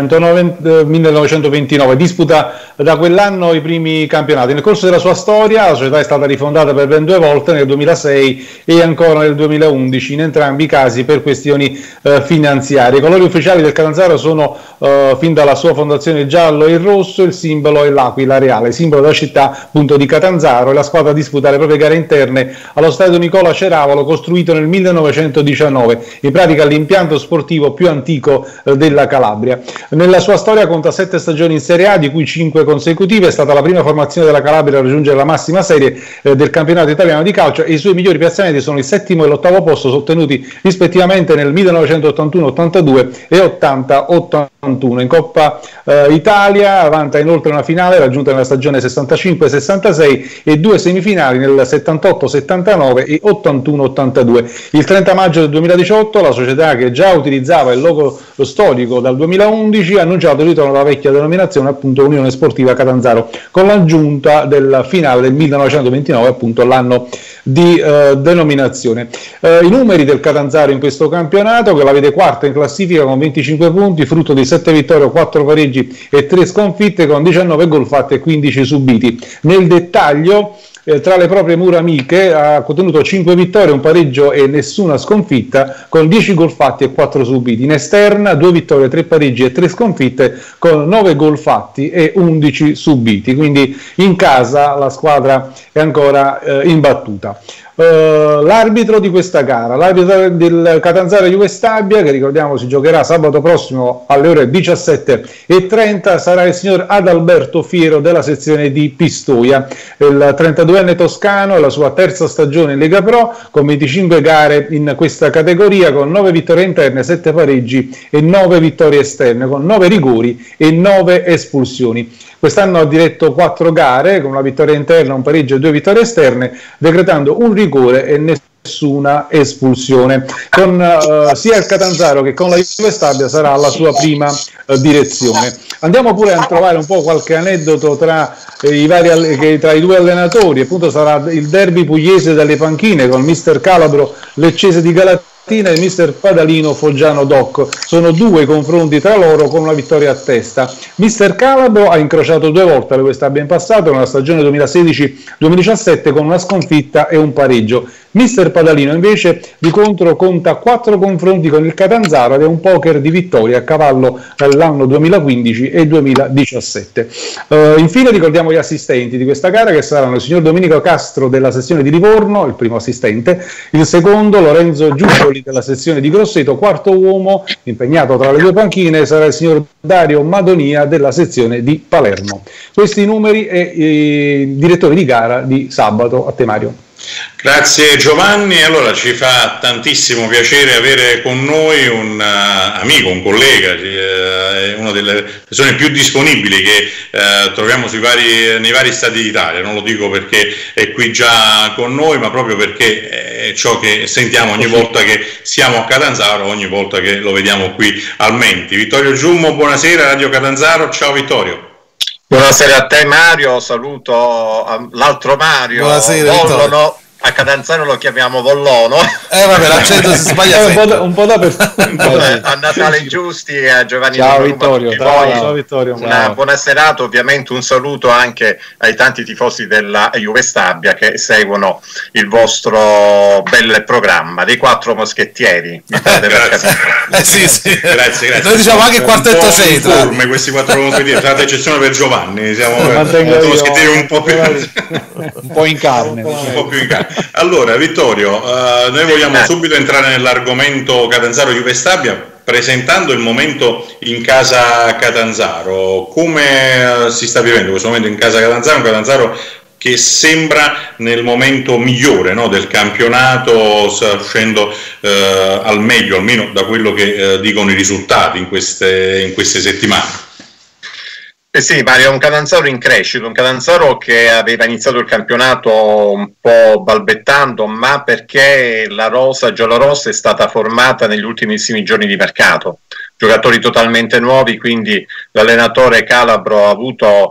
1929, disputa da quell'anno i primi campionati. Nel corso della sua storia la società è stata rifondata per ben 2 volte, nel 2006 e ancora nel 2011, in entrambi i casi per questioni finanziarie. I colori ufficiali del Catanzaro sono fin dalla sua fondazione il giallo e il rosso, il simbolo è l'aquila reale, simbolo della città appunto di Catanzaro, e la squadra disputa le proprie gare interne allo stadio Nicola Ceravolo, costruito nel 1919, in pratica l'impianto sportivo più antico della Calabria. Nella sua storia conta 7 stagioni in Serie A, di cui 5 consecutive. È stata la prima formazione della Calabria a raggiungere la massima serie del campionato italiano di calcio, e i suoi migliori piazzamenti sono il 7° e l'8° posto, ottenuti rispettivamente nel 1981-82 e 80-81. In Coppa Italia vanta inoltre una finale raggiunta nella stagione 65-66 e 2 due semifinali nel 78-79 e 81-82. Il 30 maggio del 2018 la società, che già utilizzava il logo storico dal 2011, ha annunciato il ritorno alla vecchia denominazione, appunto Unione Sportiva Catanzaro, con l'aggiunta del finale del 1929, appunto l'anno di denominazione. I numeri del Catanzaro in questo campionato, che la vede quarta in classifica con 25 punti, frutto di 7 vittorie, 4 pareggi e 3 sconfitte, con 19 gol fatti e 15 subiti. Nel dettaglio, tra le proprie mura amiche ha ottenuto 5 vittorie, un pareggio e nessuna sconfitta, con 10 gol fatti e 4 subiti. In esterna 2 vittorie, 3 pareggi e 3 sconfitte, con 9 gol fatti e 11 subiti. Quindi in casa la squadra è ancora imbattuta. L'arbitro di questa gara, l'arbitro del Catanzaro Juve Stabia, che ricordiamo si giocherà sabato prossimo alle ore 17:30, sarà il signor Adalberto Fiero della sezione di Pistoia. Il 32enne toscano è la sua terza stagione in Lega Pro, con 25 gare in questa categoria, con 9 vittorie interne, 7 pareggi e 9 vittorie esterne, con 9 rigori e 9 espulsioni. Quest'anno ha diretto 4 gare, con una vittoria interna, un pareggio e 2 vittorie esterne, decretando un rigore e nessuna espulsione. Con sia il Catanzaro che con la Juve Stabia sarà la sua prima direzione. Andiamo pure a trovare un po' qualche aneddoto tra i due allenatori. Appunto sarà il derby pugliese dalle panchine, con mister Calabro Leccese di Galatina e il mister Padalino Foggiano Doc. Sono 2 confronti tra loro, con una vittoria a testa. Mister Calabro ha incrociato 2 volte le Juve Stabia in passato, nella stagione 2016-2017, con una sconfitta e un pareggio. Mister Padalino invece di contro conta 4 confronti con il Catanzaro ed è un poker di vittorie a cavallo dall'anno 2015 e 2017. Infine ricordiamo gli assistenti di questa gara, che saranno il signor Domenico Castro della sezione di Livorno, il primo assistente, il secondo Lorenzo Giuffoli della sezione di Grosseto, quarto uomo impegnato tra le 2 panchine sarà il signor Dario Madonia della sezione di Palermo. Questi i numeri e i direttori di gara di sabato. A te, Mario. Grazie Giovanni. Allora, ci fa tantissimo piacere avere con noi un amico, un collega, una delle persone più disponibili che troviamo nei vari stati d'Italia. Non lo dico perché è qui già con noi, ma proprio perché è ciò che sentiamo ogni volta che siamo a Catanzaro, ogni volta che lo vediamo qui al Menti. Vittorio Giummo, buonasera, Radio Catanzaro. Ciao Vittorio. Buonasera a te Mario, saluto l'altro Mario. Buonasera, Vollono, a Catanzaro lo chiamiamo Vollono. Vabbè, l'accento si sbaglia un po' dappertutto. A Natale Giusti, a Giovanni. Ciao Vittorio. Ciao Vittorio. Una buona serata, ovviamente un saluto anche ai tanti tifosi della Juve Stabia che seguono il vostro bel programma dei 4 moschettieri. Sì. Grazie. Noi diciamo anche il quartetto Cetra. Questi 4 moschettieri, tra l'eccezione per Giovanni, siamo moschettieri un po' più in carne. Un po' più in carne. Allora Vittorio, noi vogliamo subito entrare nell'argomento Catanzaro Juve Stabia, presentando il momento in casa Catanzaro. Come si sta vivendo questo momento in casa Catanzaro? Un Catanzaro che sembra nel momento migliore, no, del campionato, sta uscendo al meglio, almeno da quello che dicono i risultati in queste settimane. Sì, Mario, è un Catanzaro in crescita, un Catanzaro che aveva iniziato il campionato un po' balbettando, ma perché la rosa giallorossa è stata formata negli ultimissimi giorni di mercato. Giocatori totalmente nuovi, quindi l'allenatore Calabro ha avuto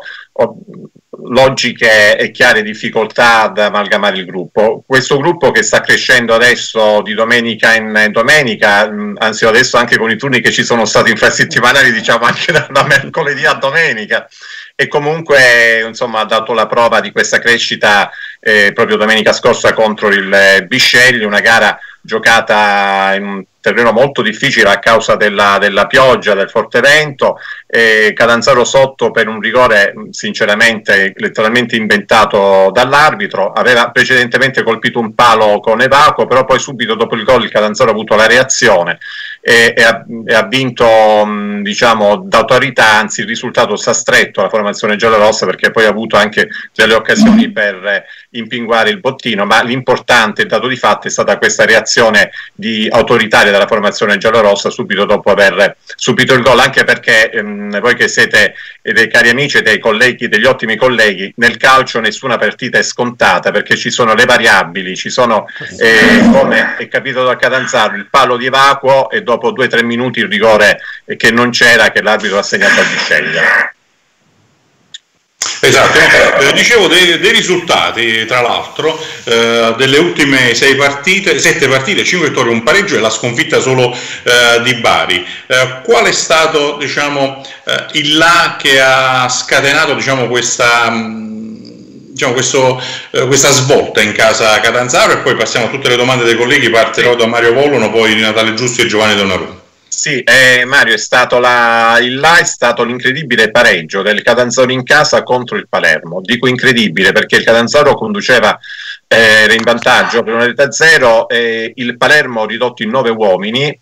logiche e chiare difficoltà ad amalgamare il gruppo. Questo gruppo che sta crescendo adesso di domenica in domenica, anzi adesso anche con i turni che ci sono stati infrasettimanali, diciamo anche da mercoledì a domenica, e comunque insomma ha dato la prova di questa crescita proprio domenica scorsa contro il Bisceglie, una gara giocata in un terreno molto difficile a causa della pioggia, del forte vento. Catanzaro sotto per un rigore sinceramente letteralmente inventato dall'arbitro, aveva precedentemente colpito un palo con Evaco, però poi subito dopo il gol il Catanzaro ha avuto la reazione e ha vinto diciamo d'autorità, anzi il risultato sta stretto alla formazione giallorossa, perché poi ha avuto anche delle occasioni per impinguare il bottino, ma l'importante, il dato di fatto, è stata questa reazione autoritaria della formazione giallorossa subito dopo aver subito il gol, anche perché voi che siete dei cari amici e dei colleghi, degli ottimi colleghi, nel calcio nessuna partita è scontata, perché ci sono le variabili, ci sono come è capitato a Catanzaro il palo di evacuo e dopo 2-3 minuti il rigore che non c'era, che l'arbitro ha segnato a disceglie. Esatto, dicevo dei risultati, tra l'altro, delle ultime 7 partite, 5 vittorie, un pareggio e la sconfitta solo di Bari. Qual è stato, diciamo, il là che ha scatenato, diciamo, questa svolta in casa Catanzaro? E poi passiamo a tutte le domande dei colleghi, partirò da Mario Vollono, poi di Natale Giusti e Giovanni Donnarumma. Sì, Mario, è stato è stato l'incredibile pareggio del Catanzaro in casa contro il Palermo. Dico incredibile perché il Catanzaro conduceva, era in vantaggio per 1-0, il Palermo ridotto in 9 uomini,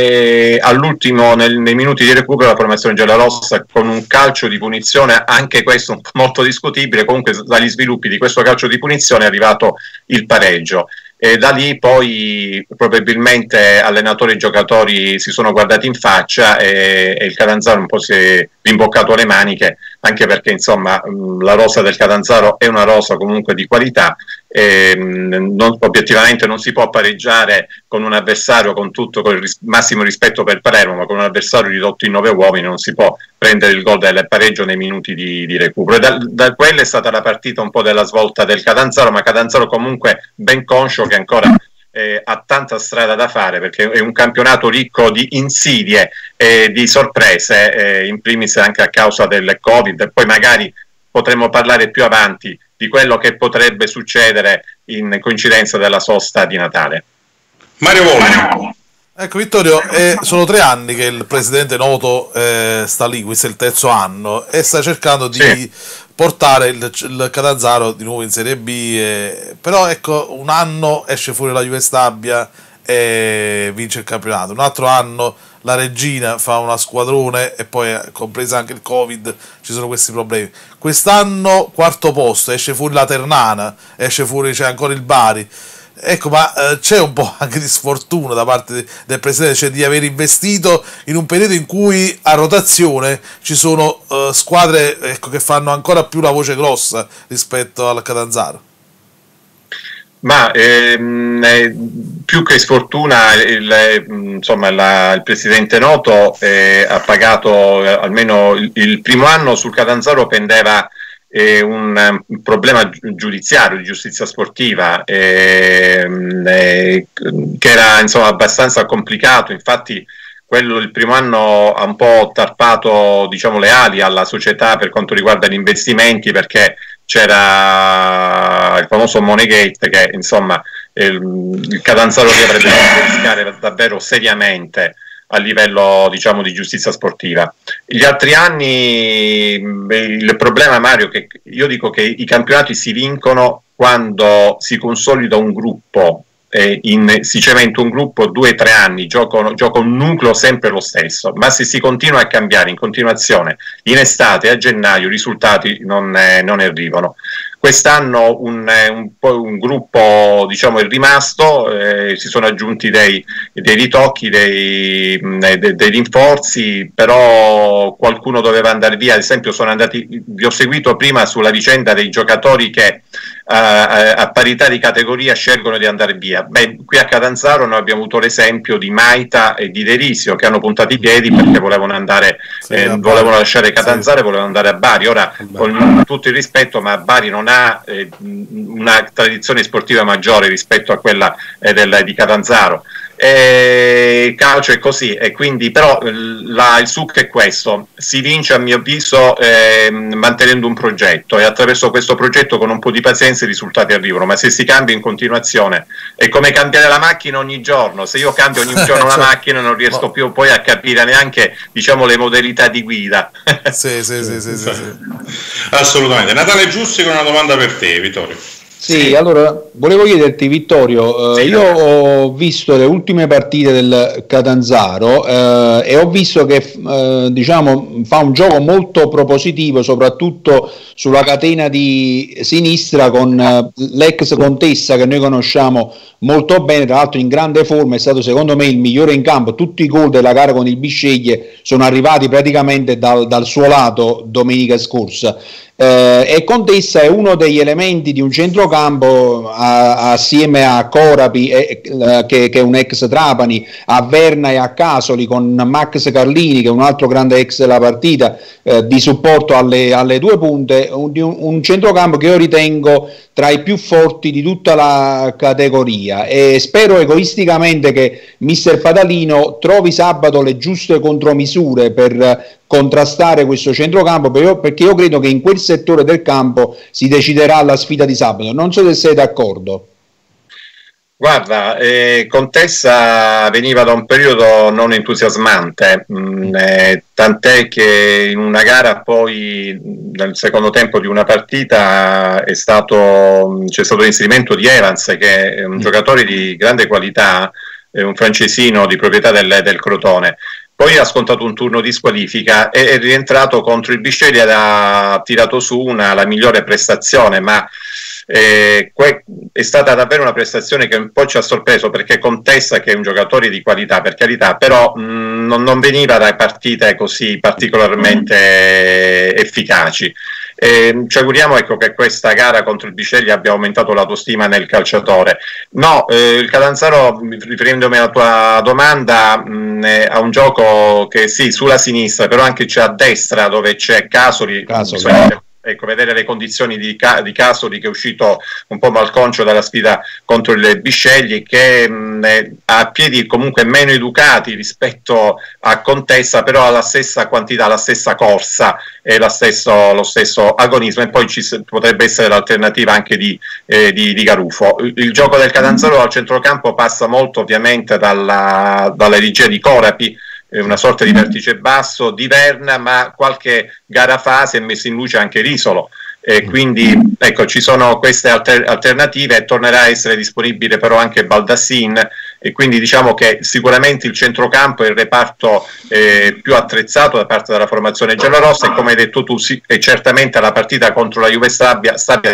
all'ultimo nei minuti di recupero la formazione giallorossa con un calcio di punizione, anche questo un po' molto discutibile, comunque dagli sviluppi di questo calcio di punizione è arrivato il pareggio. E da lì poi probabilmente allenatori e giocatori si sono guardati in faccia e il Catanzaro un po' si è rimboccato le maniche, anche perché insomma la rosa del Catanzaro è una rosa comunque di qualità, e obiettivamente non si può pareggiare con un avversario, con il massimo rispetto per Palermo, ma con un avversario ridotto in 9 uomini non si può prendere il gol del pareggio nei minuti di recupero. E da quella è stata la partita un po' della svolta del Catanzaro, ma Catanzaro comunque ben conscio che ancora ha tanta strada da fare, perché è un campionato ricco di insidie e di sorprese, in primis anche a causa del Covid, e poi magari potremo parlare più avanti di quello che potrebbe succedere in coincidenza della sosta di Natale. Mario Vollono. Ecco Vittorio, sono 3 anni che il presidente Noto sta lì, questo è il 3° anno, e sta cercando di portare il Catanzaro di nuovo in Serie B, però ecco, un anno esce fuori la Juve Stabia e vince il campionato, un altro anno la Regina fa una squadrone e poi, compresa anche il Covid, ci sono questi problemi. Quest'anno 4° posto, esce fuori la Ternana, esce fuori, c'è ancora il Bari. Ecco, ma c'è un po' anche di sfortuna da parte del presidente, cioè di aver investito in un periodo in cui a rotazione ci sono squadre, ecco, che fanno ancora più la voce grossa rispetto al Catanzaro. Ma più che sfortuna, il presidente Noto ha pagato, almeno il primo anno sul Catanzaro pendeva un problema giudiziario, di giustizia sportiva, che era insomma abbastanza complicato. Infatti il primo anno ha un po' tarpato, diciamo, le ali alla società per quanto riguarda gli investimenti, perché c'era il famoso Moneygate che insomma il Catanzaro avrebbe dovuto rischiare davvero seriamente a livello, diciamo, di giustizia sportiva. Gli altri anni il problema, Mario, che io dico che i campionati si vincono quando si consolida un gruppo, si cementa un gruppo 2-3 anni, gioca un nucleo sempre lo stesso, ma se si continua a cambiare in continuazione in estate, a gennaio, i risultati non arrivano. Quest'anno un gruppo, diciamo, è rimasto, si sono aggiunti dei ritocchi, dei rinforzi, però qualcuno doveva andare via. Ad esempio vi ho seguito prima sulla vicenda dei giocatori che a parità di categoria scelgono di andare via. Qui a Catanzaro noi abbiamo avuto l'esempio di Maita e di Derisio, che hanno puntato i piedi perché volevano volevano lasciare Catanzaro e volevano andare a Bari. Ora, con tutto il rispetto, ma Bari non ha una tradizione sportiva maggiore rispetto a quella di Catanzaro. Calcio è così, e quindi però il succo è questo: si vince, a mio avviso, mantenendo un progetto, e attraverso questo progetto, con un po' di pazienza, i risultati arrivano. Ma se si cambia in continuazione, è come cambiare la macchina ogni giorno. Se io cambio ogni giorno la macchina non riesco più poi a capire neanche, diciamo, le modalità di guida. Sì. Assolutamente. Natale Giusti con una domanda per te, Vittorio. Sì, allora volevo chiederti, Vittorio, io ho visto le ultime partite del Catanzaro e ho visto che diciamo fa un gioco molto propositivo, soprattutto sulla catena di sinistra con l'ex Contessa, che noi conosciamo molto bene, tra l'altro in grande forma, è stato secondo me il migliore in campo. Tutti i gol della gara con il Bisceglie sono arrivati praticamente dal suo lato domenica scorsa. E Contessa è uno degli elementi di un centrocampo assieme a Corapi che è un ex Trapani, a Verna e a Casoli, con Max Carlini che è un altro grande ex della partita, di supporto alle due punte, un centrocampo che io ritengo tra i più forti di tutta la categoria, e spero egoisticamente che mister Fatalino trovi sabato le giuste contromisure per contrastare questo centrocampo, perché io credo che in quel settore del campo si deciderà la sfida di sabato. Non so se sei d'accordo. Guarda, Contessa veniva da un periodo non entusiasmante, tant'è che in una gara poi nel secondo tempo di una partita c'è stato l'inserimento di Evans, che è un giocatore di grande qualità, un francesino di proprietà del Crotone. Poi ha scontato un turno di squalifica e è rientrato contro il Bisceglie ed ha tirato su la migliore prestazione, ma è stata davvero una prestazione che un po' ci ha sorpreso, perché Contessa, che è un giocatore di qualità, per carità, però non veniva da partite così particolarmente efficaci. Ci auguriamo, ecco, che questa gara contro il Bisceglie abbia aumentato l'autostima nel calciatore. No, il Catanzaro, riferendomi alla tua domanda, ha un gioco che sì, sulla sinistra, però anche c'è a destra, dove c'è Casoli. Ecco, vedere le condizioni di Casoli, che è uscito un po' malconcio dalla sfida contro il Bisceglie, che ha piedi comunque meno educati rispetto a Contessa, però ha la stessa quantità, la stessa corsa e lo stesso agonismo, e poi ci potrebbe essere l'alternativa anche di Garufo. Il gioco del Catanzaro al centrocampo passa molto ovviamente dalla regia di Corapi, una sorta di vertice basso di Verna, ma qualche gara fa si è messo in luce anche Risolo, quindi ecco, ci sono queste alternative, e tornerà a essere disponibile però anche Baldassin, e quindi diciamo che sicuramente il centrocampo è il reparto più attrezzato da parte della formazione giallorossa, e come hai detto tu, e certamente la partita contro la Juve Stabia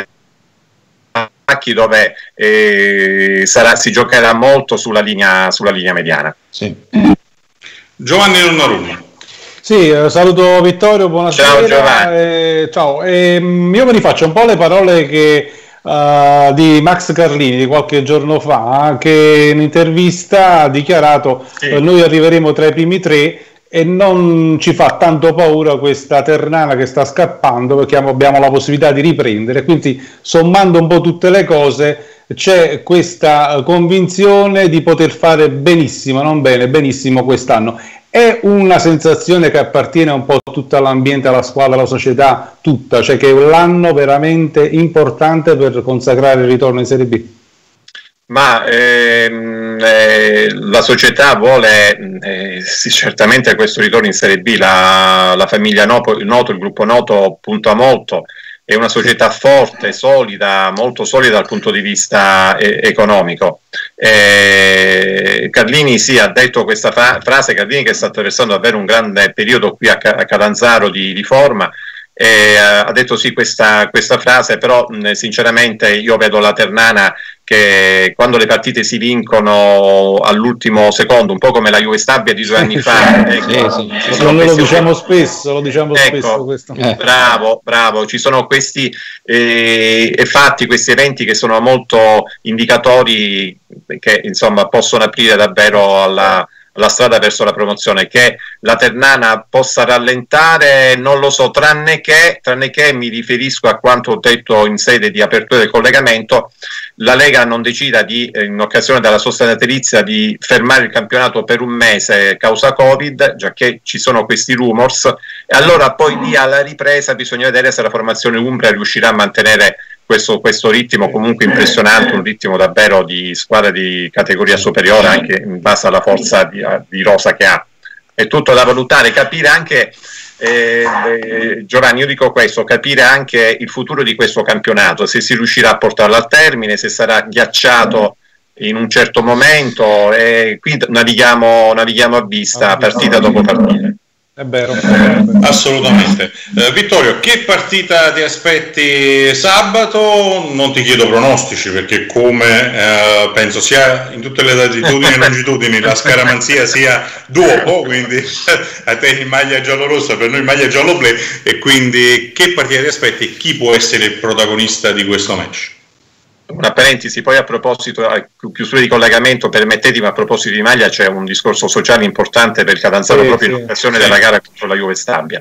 dove si giocherà molto sulla linea mediana. Sì. Giovanni Donnarumma. Sì, saluto Vittorio, buonasera. Ciao Giovanni. Ciao. Io mi rifaccio un po' le parole di Max Carlini di qualche giorno fa, che in intervista ha dichiarato noi arriveremo tra i primi tre e non ci fa tanto paura questa Ternana che sta scappando, perché abbiamo la possibilità di riprendere. Quindi, sommando un po' tutte le cose, c'è questa convinzione di poter fare benissimo, non bene, benissimo quest'anno. È una sensazione che appartiene un po' a tutto l'ambiente, alla squadra, alla società tutta, cioè che è l'anno veramente importante per consacrare il ritorno in Serie B. Ma la società vuole certamente questo ritorno in Serie B, la famiglia Noto, il gruppo Noto punta molto. È una società forte, solida, molto solida dal punto di vista economico. Carlini ha detto questa frase, Carlini che sta attraversando davvero un grande periodo qui a Catanzaro di forma, ha detto questa frase, però sinceramente io vedo la Ternana che quando le partite si vincono all'ultimo secondo, un po' come la Juve Stabia di 2 anni fa, lo diciamo spesso questo. Bravo, ci sono questi fatti, questi eventi che sono molto indicatori, che insomma possono aprire davvero la strada verso la promozione. Che la Ternana possa rallentare non lo so, tranne che mi riferisco a quanto ho detto in sede di apertura del collegamento, la Lega non decida in occasione della sosta natalizia di fermare il campionato per un mese causa Covid, già che ci sono questi rumors, e allora poi lì alla ripresa bisogna vedere se la formazione Umbria riuscirà a mantenere questo ritmo comunque impressionante, un ritmo davvero di squadra di categoria superiore, anche in base alla forza di rosa che ha. è tutto da valutare, capire anche Giovanni, io dico questo, capire anche il futuro di questo campionato, se si riuscirà a portarlo a termine, se sarà ghiacciato in un certo momento, e qui navighiamo a vista, partita dopo partita. È vero. Assolutamente. Vittorio, che partita ti aspetti sabato? Non ti chiedo pronostici, perché come penso sia in tutte le latitudini e longitudini la scaramanzia sia dopo, quindi a te in maglia giallo-rossa, per noi in maglia giallo-blu, e quindi che partita ti aspetti e chi può essere il protagonista di questo match? Una parentesi, poi a proposito, a chiusura di collegamento, permettetemi, a proposito di maglia c'è un discorso sociale importante per il Catanzaro, proprio in occasione della gara contro la Juve Stabia.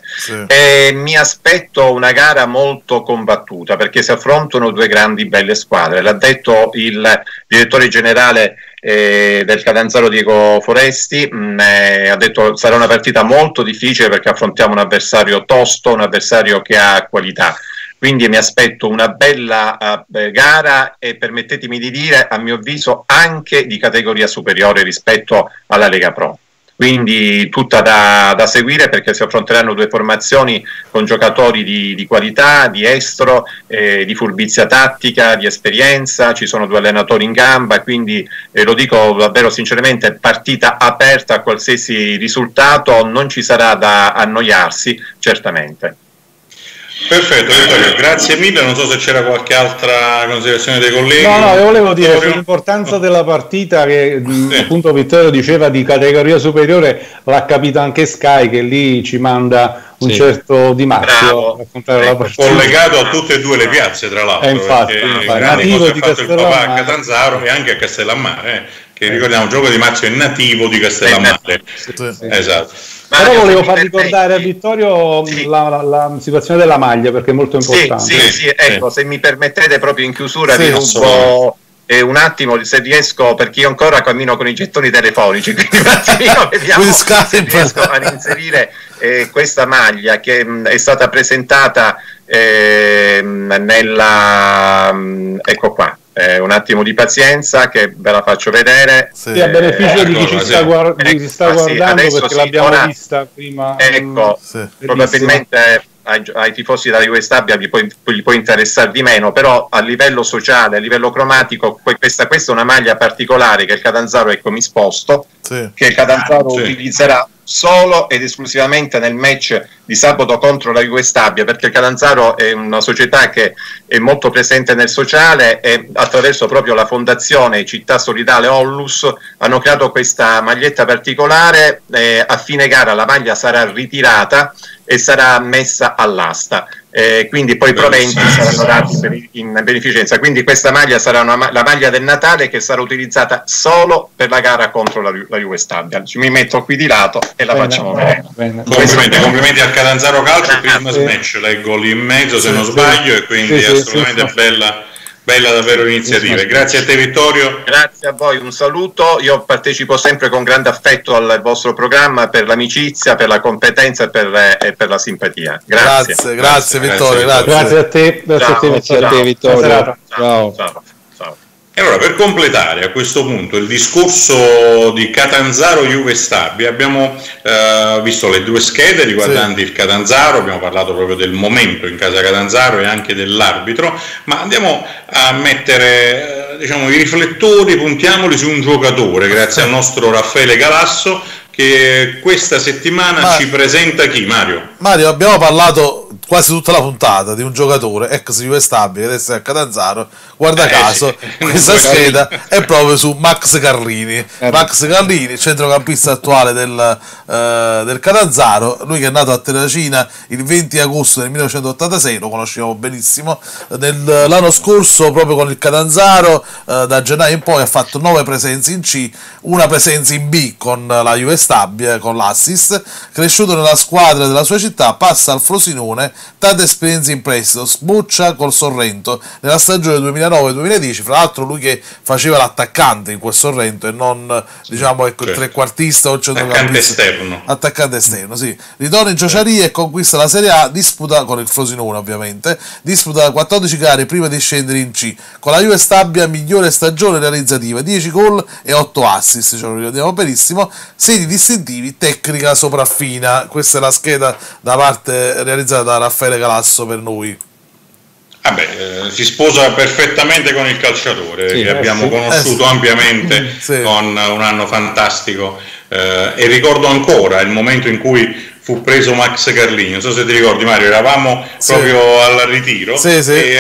Mi aspetto una gara molto combattuta, perché si affrontano due grandi belle squadre, l'ha detto il direttore generale del Catanzaro Diego Foresti, ha detto sarà una partita molto difficile perché affrontiamo un avversario tosto, un avversario che ha qualità. Quindi mi aspetto una bella gara e, permettetemi di dire, a mio avviso anche di categoria superiore rispetto alla Lega Pro. Quindi tutta da seguire, perché si affronteranno due formazioni con giocatori di qualità, di estro, di furbizia tattica, di esperienza, ci sono due allenatori in gamba, quindi lo dico davvero sinceramente, partita aperta a qualsiasi risultato, non ci sarà da annoiarsi, certamente. Perfetto Vittorio, grazie mille, non so se c'era qualche altra considerazione dei colleghi. No, io volevo dire sull'importanza della partita che appunto Vittorio diceva di categoria superiore, l'ha capito anche Sky, che lì ci manda un certo Di Marzio a raccontare la partita. Collegato a tutte e due le piazze, tra l'altro, infatti, nativo di Castellammare, a Catanzaro e anche a Castellammare, che ricordiamo il gioco di Marzio è nativo di Castellammare. Esatto. Però volevo far ricordare a Vittorio la situazione della maglia, perché è molto importante. Sì, ecco, se mi permettete proprio in chiusura vi rubo un attimo, se riesco, perché io ancora cammino con i gettoni telefonici, quindi un attimino vediamo se riesco ad inserire questa maglia che è stata presentata ecco qua. Un attimo di pazienza che ve la faccio vedere. Sì, a beneficio di chi ci sta guardando, perché l'abbiamo vista prima. Ecco, probabilmente ai tifosi della Juve Stabia gli può interessare di meno, però a livello sociale, a livello cromatico, questa è una maglia particolare che il Catanzaro, ecco, mi sposto, che il Catanzaro utilizzerà solo ed esclusivamente nel match di sabato contro la Juve Stabia, perché il Catanzaro è una società che è molto presente nel sociale e attraverso proprio la fondazione Città Solidale Onlus hanno creato questa maglietta particolare. A fine gara la maglia sarà ritirata e sarà messa all'asta, quindi poi i proventi saranno dati in beneficenza, quindi questa maglia sarà la maglia del Natale, che sarà utilizzata solo per la gara contro la Juve Stabia. Mi metto qui di lato e la facciamo vedere. Complimenti al Catanzaro Calcio, Christmas Match, leggo lì in mezzo se non sbaglio, e quindi assolutamente bella davvero l'iniziativa. Grazie a te Vittorio. Grazie a voi, un saluto. Io partecipo sempre con grande affetto al vostro programma, per l'amicizia, per la competenza e per la simpatia. Grazie Vittorio. Grazie a te. Grazie a te Vittorio. Ciao. E allora, per completare a questo punto il discorso di Catanzaro-Juve Stabia, abbiamo visto le due schede riguardanti il Catanzaro, abbiamo parlato proprio del momento in casa Catanzaro e anche dell'arbitro, ma andiamo a mettere i riflettori, puntiamoli su un giocatore, grazie al nostro Raffaele Galasso, che questa settimana ci presenta chi, Mario? Mario, abbiamo parlato quasi tutta la puntata di un giocatore ex Juve Stabia che adesso è a Catanzaro, guarda caso questa scheda è proprio su Max Carlini. Max Carlini, centrocampista attuale del Catanzaro, lui che è nato a Terracina il 20 agosto del 1986, lo conosciamo benissimo, l'anno scorso proprio con il Catanzaro da gennaio in poi ha fatto 9 presenze in C, una presenza in B con la Juve Stabia, con l'Assist. Cresciuto nella squadra della sua città, passa al Frosinone tanta esperienza in prestito, sboccia col Sorrento nella stagione 2009-2010, fra l'altro lui che faceva l'attaccante in quel Sorrento e non, diciamo, ecco, il trequartista o il centrocampista, attaccante esterno, sì. Ritorna in Ciociaria e conquista la Serie A, disputa con il Frosinone ovviamente, disputa 14 gare prima di scendere in C, con la Juve Stabia migliore stagione realizzativa, 10 gol e 8 assist, ce lo ricordiamo benissimo, segni distintivi, tecnica sopraffina. Questa è la scheda da parte realizzata da Raffaele Calasso per noi. Si sposa perfettamente con il calciatore che abbiamo conosciuto ampiamente con un anno fantastico, e ricordo ancora il momento in cui fu preso Max Carlini, non so se ti ricordi Mario, eravamo proprio al ritiro e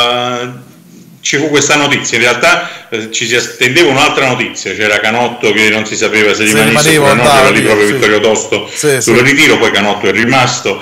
ci fu questa notizia, in realtà ci si attendeva un'altra notizia, c'era Canotto che non si sapeva se rimanesse oppure no, c'era lì proprio Vittorio Tosto sul ritiro, poi Canotto è rimasto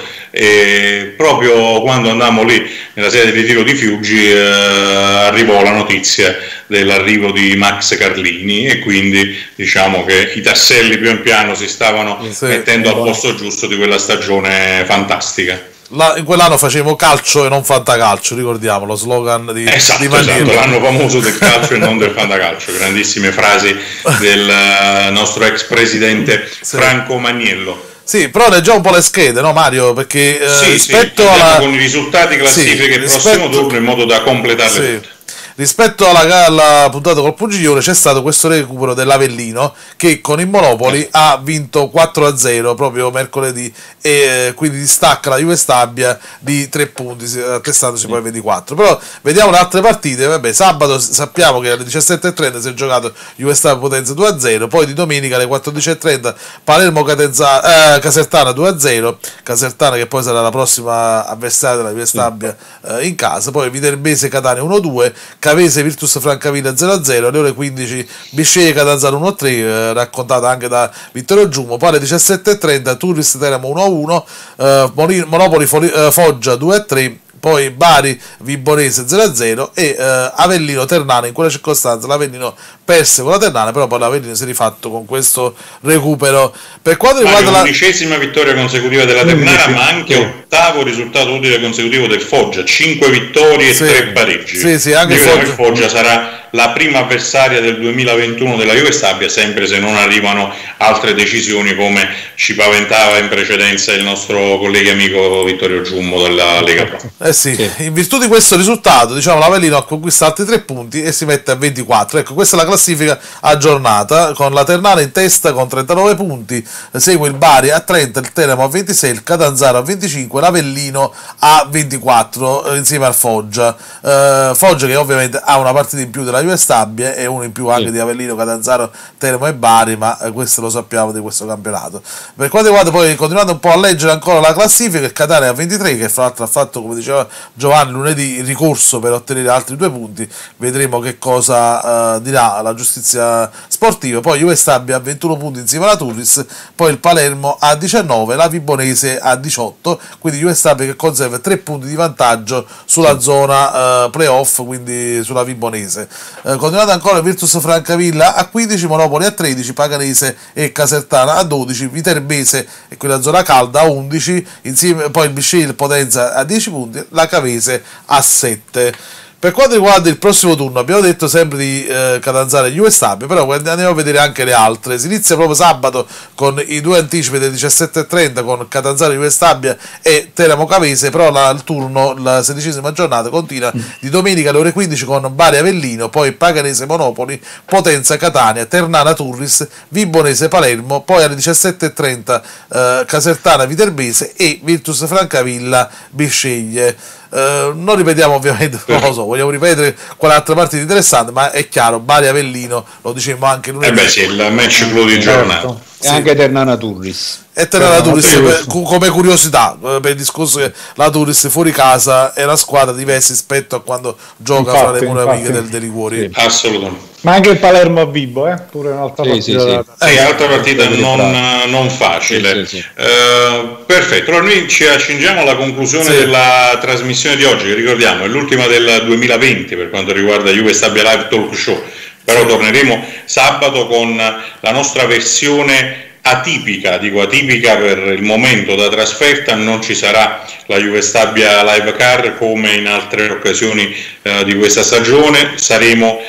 e proprio quando andammo lì nella sede di ritiro di Fiuggi arrivò la notizia dell'arrivo di Max Carlini e quindi diciamo che i tasselli pian piano si stavano mettendo al posto giusto di quella stagione fantastica. In quell'anno facevo calcio e non fantacalcio, ricordiamo lo slogan di esatto, l'anno famoso del calcio e non del fantacalcio, grandissime frasi del nostro ex presidente Franco Magniello. Sì, però leggiamo un po' le schede, no Mario? Perché rispetto alla... con i risultati, classifiche il prossimo turno in modo da completarle tutte. Rispetto alla puntata col Pugiglione c'è stato questo recupero dell'Avellino che con il Monopoli ha vinto 4-0 proprio mercoledì e quindi distacca la Juve Stabia di 3 punti, attestandosi poi a 24. Però vediamo le altre partite. Vabbè, sabato sappiamo che alle 17:30 si è giocato Juve Stabia Potenza 2-0, poi di domenica alle 14:30 Palermo Casertana 2-0, Casertana che poi sarà la prossima avversaria della Juve Stabia in casa, poi Viterbese Catania 1-2, Cavese Virtus Francavilla 0-0, alle ore 15 Bisceglie Catanzaro 1-3, raccontata anche da Vittorio Giumo, poi alle 17:30 Turris Teramo 1-1, Monopoli Foggia 2-3, poi Bari Vibonese 0-0 e Avellino Ternana. In quella circostanza l'Avellino perse con la Ternana, però poi l'Avellino si è rifatto con questo recupero. Per quanto riguarda la 11ª vittoria consecutiva della Ternana, ma anche 8º risultato utile consecutivo del Foggia, 5 vittorie e 3 pareggi. Anche il Foggia sarà la prima avversaria del 2021 della Juve Stabia, sempre se non arrivano altre decisioni come ci paventava in precedenza il nostro collega amico Vittorio Giummo della Lega Pro. In virtù di questo risultato, diciamo, l'Avellino ha conquistato altri 3 punti e si mette a 24. Ecco, questa è la classifica aggiornata, con la Ternana in testa con 39 punti, segue il Bari a 30, il Teramo a 26, il Catanzaro a 25, l'Avellino a 24 insieme al Foggia. Foggia che ovviamente ha una partita in più della Juve Stabia e uno in più anche di Avellino, Catanzaro, Teramo e Bari, ma questo lo sappiamo di questo campionato. Per quanto riguarda poi, continuando un po' a leggere ancora la classifica, il Catania a 23, che fra l'altro ha fatto, come diceva Giovanni, lunedì ricorso per ottenere altri 2 punti, vedremo che cosa dirà la giustizia sportiva. Poi Juve Stabia a 21 punti insieme alla Turris, poi il Palermo a 19, la Vibonese a 18, quindi Juve Stabia che conserva 3 punti di vantaggio sulla zona playoff, quindi sulla Vibonese. Continuando ancora, Virtus Francavilla a 15, Monopoli a 13, Paganese e Casertana a 12, Viterbese e quella zona calda a 11, insieme poi il Bisceglie Potenza a 10 punti, la Cavese a 7. Per quanto riguarda il prossimo turno, abbiamo detto sempre di Catanzaro e Juve Stabia, però andiamo a vedere anche le altre. Si inizia proprio sabato con i 2 anticipi del 17:30 con Catanzaro Juve Stabia e Teramo Cavese, però il turno, la 16ª giornata, continua di domenica alle ore 15 con Bari Avellino, poi Paganese Monopoli, Potenza Catania, Ternana Turris, Vibonese Palermo, poi alle 17:30 Casertana Viterbese e Virtus Francavilla Bisceglie. Non ripetiamo ovviamente, non lo so, vogliamo ripetere quale altra partita interessante, ma è chiaro, Bari Avellino, lo dicevamo anche lunedì. Il match clou di giornata. E anche Ternana Turris. E Ternana Turris come curiosità, per il discorso che la Turris fuori casa è una squadra diversa rispetto a quando gioca fra le mura amiche del Liguori. Assolutamente. Ma anche il Palermo a Vibo, pure un'altra partita. Altra partita non facile. Perfetto, allora noi ci accingiamo alla conclusione della trasmissione di oggi, che ricordiamo è l'ultima del 2020 per quanto riguarda Juve Stabia Live Talk Show, però torneremo sabato con la nostra versione atipica, dico atipica per il momento da trasferta, non ci sarà la Juve Stabia Live Car come in altre occasioni di questa stagione. Saremo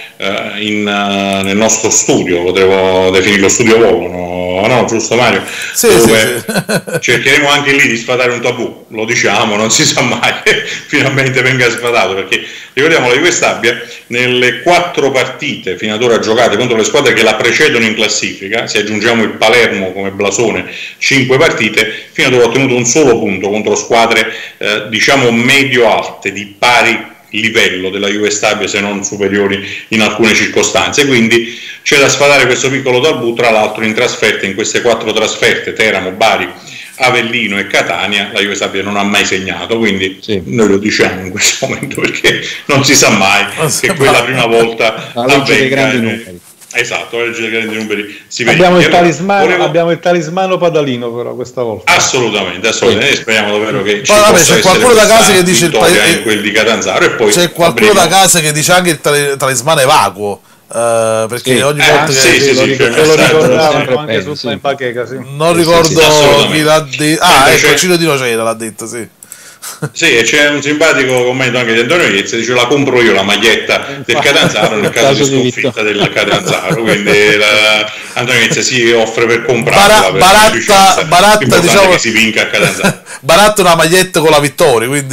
nel nostro studio, potremmo definirlo studio volo, no, giusto Mario? Sì, dove sì. cercheremo anche lì di sfatare un tabù, lo diciamo, non si sa mai, finalmente venga sfatato, perché ricordiamo la Juve Stabia nelle 4 partite fino ad ora giocate contro le squadre che la precedono in classifica, se aggiungiamo il Palermo come blasone, 5 partite, fino ad ora ha ottenuto un solo punto contro squadre diciamo medio-alte, di pari livello della Juve Stabia, se non superiori in alcune circostanze. Quindi c'è da sfatare questo piccolo tabù. Tra l'altro in trasferte, in queste 4 trasferte, Teramo, Bari, Avellino e Catania, la Juve Stabia non ha mai segnato, quindi noi lo diciamo in questo momento perché non si sa mai che quella prima volta dei grandi numeri. Esatto, la legge dei grandi numeri si vede. Abbiamo il talismano Padalino però questa volta. Assolutamente, speriamo davvero che ci vabbè, possa c'è qualcuno da casa che dice in quel di Catanzaro, e poi c'è qualcuno da casa che dice anche il talismano evacuo. Perché ogni volta che lo ricordavano anche su Time Pacheca, non ricordo chi l'ha detto. Ecco, Ciro Di Nocera l'ha detto, sì. Sì, e c'è un simpatico commento anche di Antonio Iezza, dice la compro io la maglietta del Catanzaro nel caso di sconfitta del Catanzaro, quindi Antonio Iezza si offre per comprarla. Baratta diciamo che si vinca a Catanzaro. Baratta una maglietta con la vittoria, quindi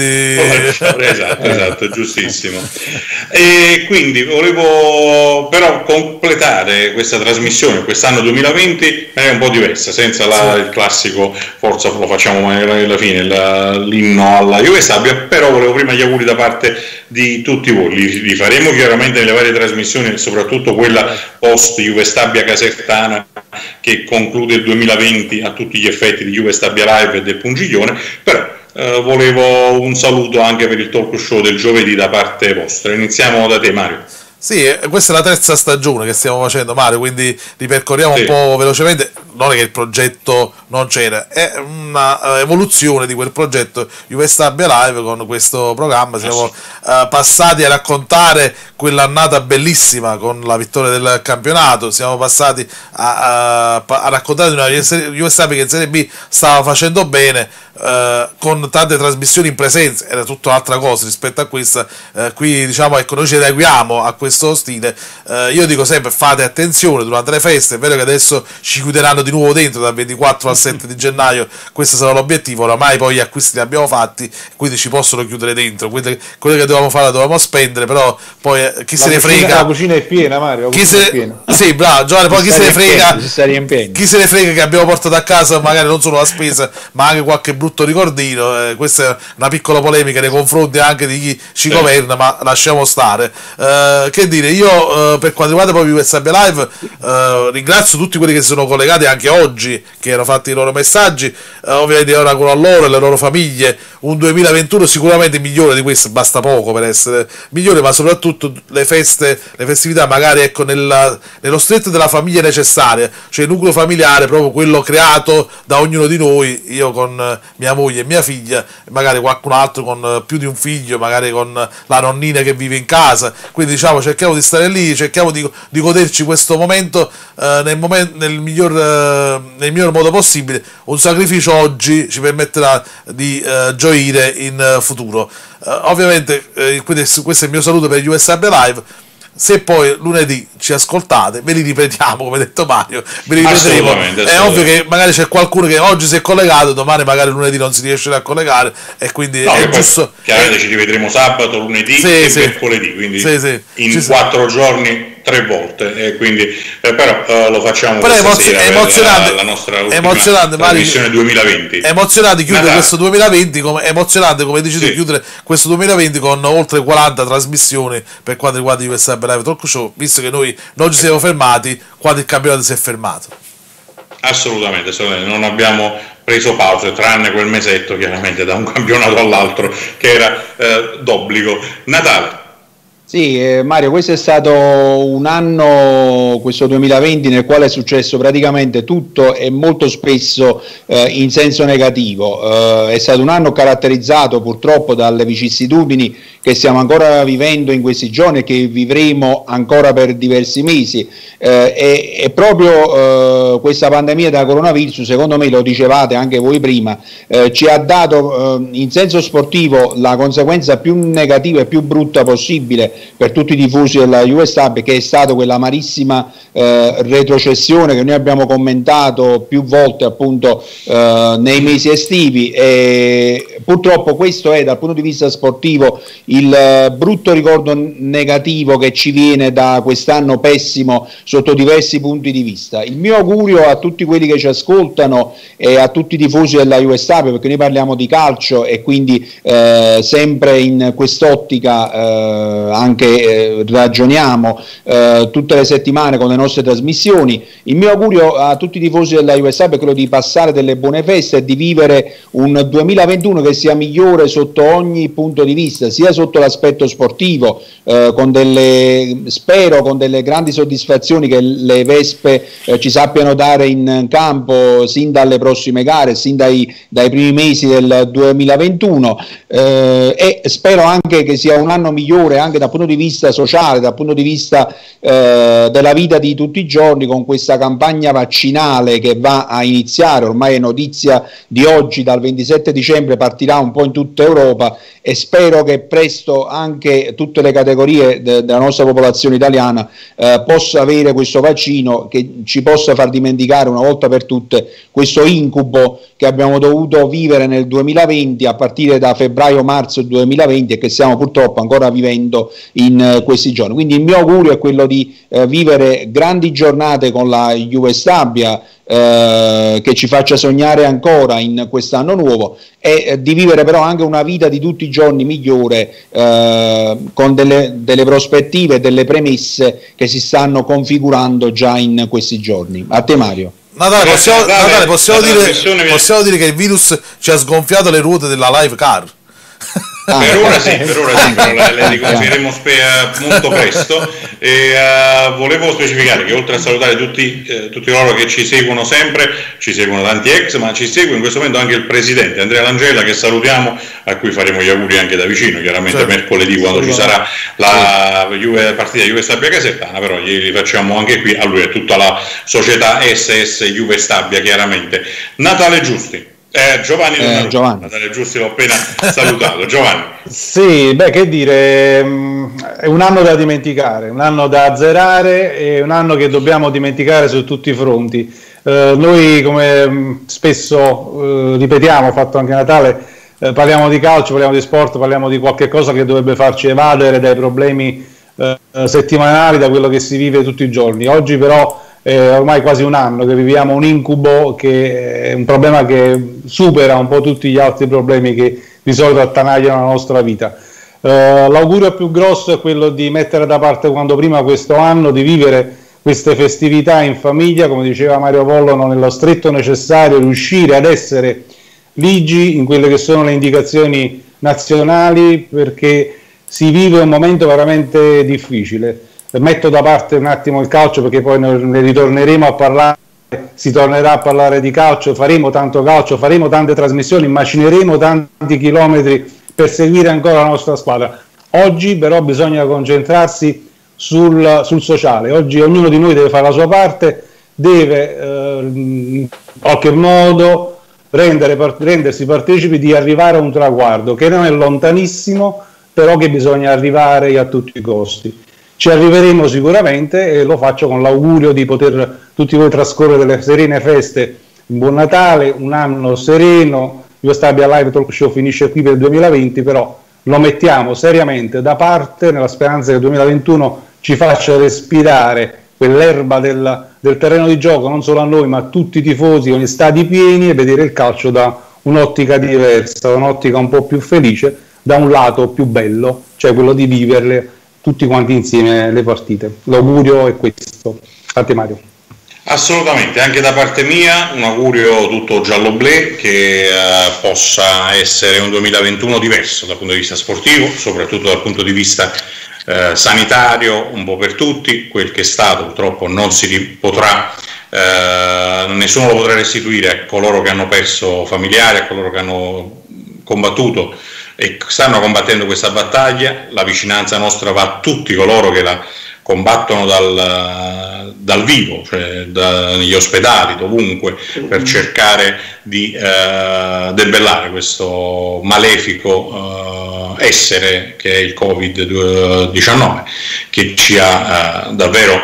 esatto, giustissimo. E quindi volevo però completare questa trasmissione quest'anno 2020 è un po' diversa, senza il classico forza lo facciamo alla fine, l'inno alla Juve Stabia, però volevo prima gli auguri da parte di tutti voi, li faremo chiaramente nelle varie trasmissioni, soprattutto quella post Juve Stabia Casertana che conclude il 2020 a tutti gli effetti di Juve Stabia Live e del Pungiglione, però volevo un saluto anche per il talk show del giovedì da parte vostra. Iniziamo da te, Mario. Sì, questa è la 3ª stagione che stiamo facendo, Mario, quindi ripercorriamo un po' velocemente. Non è che il progetto non c'era, è una evoluzione di quel progetto Juve Stabia Live. Con questo programma siamo passati a raccontare quell'annata bellissima con la vittoria del campionato, siamo passati a raccontare di una Juve Stabia che in Serie B stava facendo bene, con tante trasmissioni in presenza. Era tutta un'altra cosa rispetto a questa. Qui diciamo, ecco, noi ci adeguiamo a questo stile. Io dico sempre, fate attenzione durante le feste, è vero che adesso ci chiuderanno di nuovo dentro dal 24 al 7 di gennaio, questo sarà l'obiettivo, oramai poi gli acquisti li abbiamo fatti, quindi ci possono chiudere dentro, quindi quello che dovevamo fare lo dovevamo spendere, però poi chi se ne frega, la cucina è piena, Mario, sì, bravo Giovanni, poi chi se ne frega che abbiamo portato a casa magari non solo la spesa ma anche qualche brutto ricordino. Questa è una piccola polemica nei confronti anche di chi ci governa, ma lasciamo stare. Che dire, io per quanto riguarda proprio questa live ringrazio tutti quelli che si sono collegati anche oggi, che hanno fatto i loro messaggi, ovviamente io auguro a loro e alle loro famiglie un 2021 sicuramente migliore di questo, basta poco per essere migliore, ma soprattutto le festività magari, ecco, nello stretto della famiglia necessaria, cioè il nucleo familiare, proprio quello creato da ognuno di noi, io con mia moglie e mia figlia, magari qualcun altro con più di un figlio, magari con la nonnina che vive in casa, quindi diciamo cerchiamo di stare lì, cerchiamo di goderci questo momento nel miglior modo possibile. Un sacrificio oggi ci permetterà di gioire in futuro. Ovviamente questo è il mio saluto per Juve Stabia Live. Se poi lunedì ci ascoltate, ve li ripetiamo, come ha detto Mario, ve li ripeteremo. È ovvio che magari c'è qualcuno che oggi si è collegato, domani magari lunedì non si riesce a collegare, e quindi è giusto. Chiaramente ci rivedremo sabato, lunedì e mercoledì, quindi in 4 giorni 3 volte, e quindi però lo facciamo emozionante, la nostra trasmissione 2020. Emozionante chiudere questo 2020, emozionante come dici tu, chiudere questo 2020 con oltre 40 trasmissioni per quanto riguarda Juve Stabia Live Talk Show, visto che noi non ci siamo fermati quando il campionato si è fermato. Assolutamente, non abbiamo preso pause, tranne quel mesetto chiaramente da un campionato all'altro che era d'obbligo. Natale. Sì, Mario, questo è stato un anno, questo 2020, nel quale è successo praticamente tutto e molto spesso in senso negativo. È stato un anno caratterizzato purtroppo dalle vicissitudini che stiamo ancora vivendo in questi giorni e che vivremo ancora per diversi mesi. E proprio questa pandemia da coronavirus, secondo me, lo dicevate anche voi prima, ci ha dato in senso sportivo la conseguenza più negativa e più brutta possibile per tutti i tifosi della Juve Stabia, che è stata quella amarissima retrocessione che noi abbiamo commentato più volte appunto nei mesi estivi, e purtroppo questo è dal punto di vista sportivo il brutto ricordo negativo che ci viene da quest'anno pessimo sotto diversi punti di vista. Il mio augurio a tutti quelli che ci ascoltano e a tutti i tifosi della Juve Stabia, perché noi parliamo di calcio e quindi sempre in quest'ottica anche ragioniamo tutte le settimane con le nostre trasmissioni. Il mio augurio a tutti i tifosi della Juve Stabia è quello di passare delle buone feste e di vivere un 2021 che sia migliore sotto ogni punto di vista, sia sotto l'aspetto sportivo, spero con delle grandi soddisfazioni che le Vespe ci sappiano dare in campo sin dalle prossime gare, sin dai primi mesi del 2021, e spero anche che sia un anno migliore anche dal punto di vista sociale, dal punto di vista della vita di tutti i giorni, con questa campagna vaccinale che va a iniziare. Ormai è notizia di oggi, dal 27 dicembre partirà un po' in tutta Europa, e spero che presto anche tutte le categorie della nostra popolazione italiana possa avere questo vaccino, che ci possa far dimenticare una volta per tutte questo incubo che abbiamo dovuto vivere nel 2020, a partire da febbraio-marzo 2020, e che stiamo purtroppo ancora vivendo in questi giorni. Quindi il mio augurio è quello di vivere grandi giornate con la Juve Stabia, che ci faccia sognare ancora in quest'anno nuovo, e di vivere però anche una vita di tutti i giorni migliore, con delle prospettive e delle premesse che si stanno configurando già in questi giorni. A te, Mario. Natale, possiamo dire che il virus ci ha sgonfiato le ruote della live car. Per ora sì, però le riconfigureremo molto presto. E volevo specificare che oltre a salutare tutti coloro che ci seguono sempre, ci seguono tanti ex, ma ci segue in questo momento anche il presidente Andrea Langella, che salutiamo, a cui faremo gli auguri anche da vicino, chiaramente, certo, mercoledì, quando ci sarà la partita Juve Stabia Casertana, però li facciamo anche qui a lui e a tutta la società SS Juve Stabia, chiaramente. Natale Giusti. Giovanni, Natale Giusti, l'ho appena salutato. Giovanni. Sì, che dire, è un anno da dimenticare, un anno da azzerare, e un anno che dobbiamo dimenticare su tutti i fronti. Noi, come spesso ripetiamo, fatto anche Natale, parliamo di calcio, parliamo di sport, parliamo di qualche cosa che dovrebbe farci evadere dai problemi settimanali, da quello che si vive tutti i giorni. Oggi però ormai quasi un anno che viviamo un incubo, che è un problema che supera un po' tutti gli altri problemi che di solito attanagliano la nostra vita. L'augurio più grosso è quello di mettere da parte quanto prima questo anno, di vivere queste festività in famiglia, come diceva Mario Pollono, nello stretto necessario, riuscire ad essere ligi in quelle che sono le indicazioni nazionali, perché si vive un momento veramente difficile. Metto da parte un attimo il calcio, perché poi ne ritorneremo a parlare, si tornerà a parlare di calcio, faremo tanto calcio, faremo tante trasmissioni, macineremo tanti chilometri per seguire ancora la nostra squadra. Oggi però bisogna concentrarsi sul sociale. Oggi ognuno di noi deve fare la sua parte, deve in qualche modo rendersi partecipi di arrivare a un traguardo che non è lontanissimo, però che bisogna arrivare a tutti i costi. Ci arriveremo sicuramente, e lo faccio con l'augurio di poter tutti voi trascorrere delle serene feste, un buon Natale, un anno sereno. Juve Stabia Live Talk Show finisce qui per il 2020, però lo mettiamo seriamente da parte, nella speranza che il 2021 ci faccia respirare quell'erba del terreno di gioco, non solo a noi ma a tutti i tifosi, con gli stadi pieni, e vedere il calcio da un'ottica diversa, un'ottica un po' più felice, da un lato più bello, cioè quello di viverle tutti quanti insieme le partite. L'augurio è questo. A te, Mario. Assolutamente, anche da parte mia un augurio tutto giallo-blu, che possa essere un 2021 diverso dal punto di vista sportivo, soprattutto dal punto di vista sanitario, un po' per tutti. Quel che è stato purtroppo non si potrà, nessuno lo potrà restituire a coloro che hanno perso familiari, a coloro che hanno combattuto e stanno combattendo questa battaglia. La vicinanza nostra va a tutti coloro che la combattono dal vivo, cioè negli ospedali, dovunque, per cercare di debellare questo malefico essere che è il Covid-19, che ci ha davvero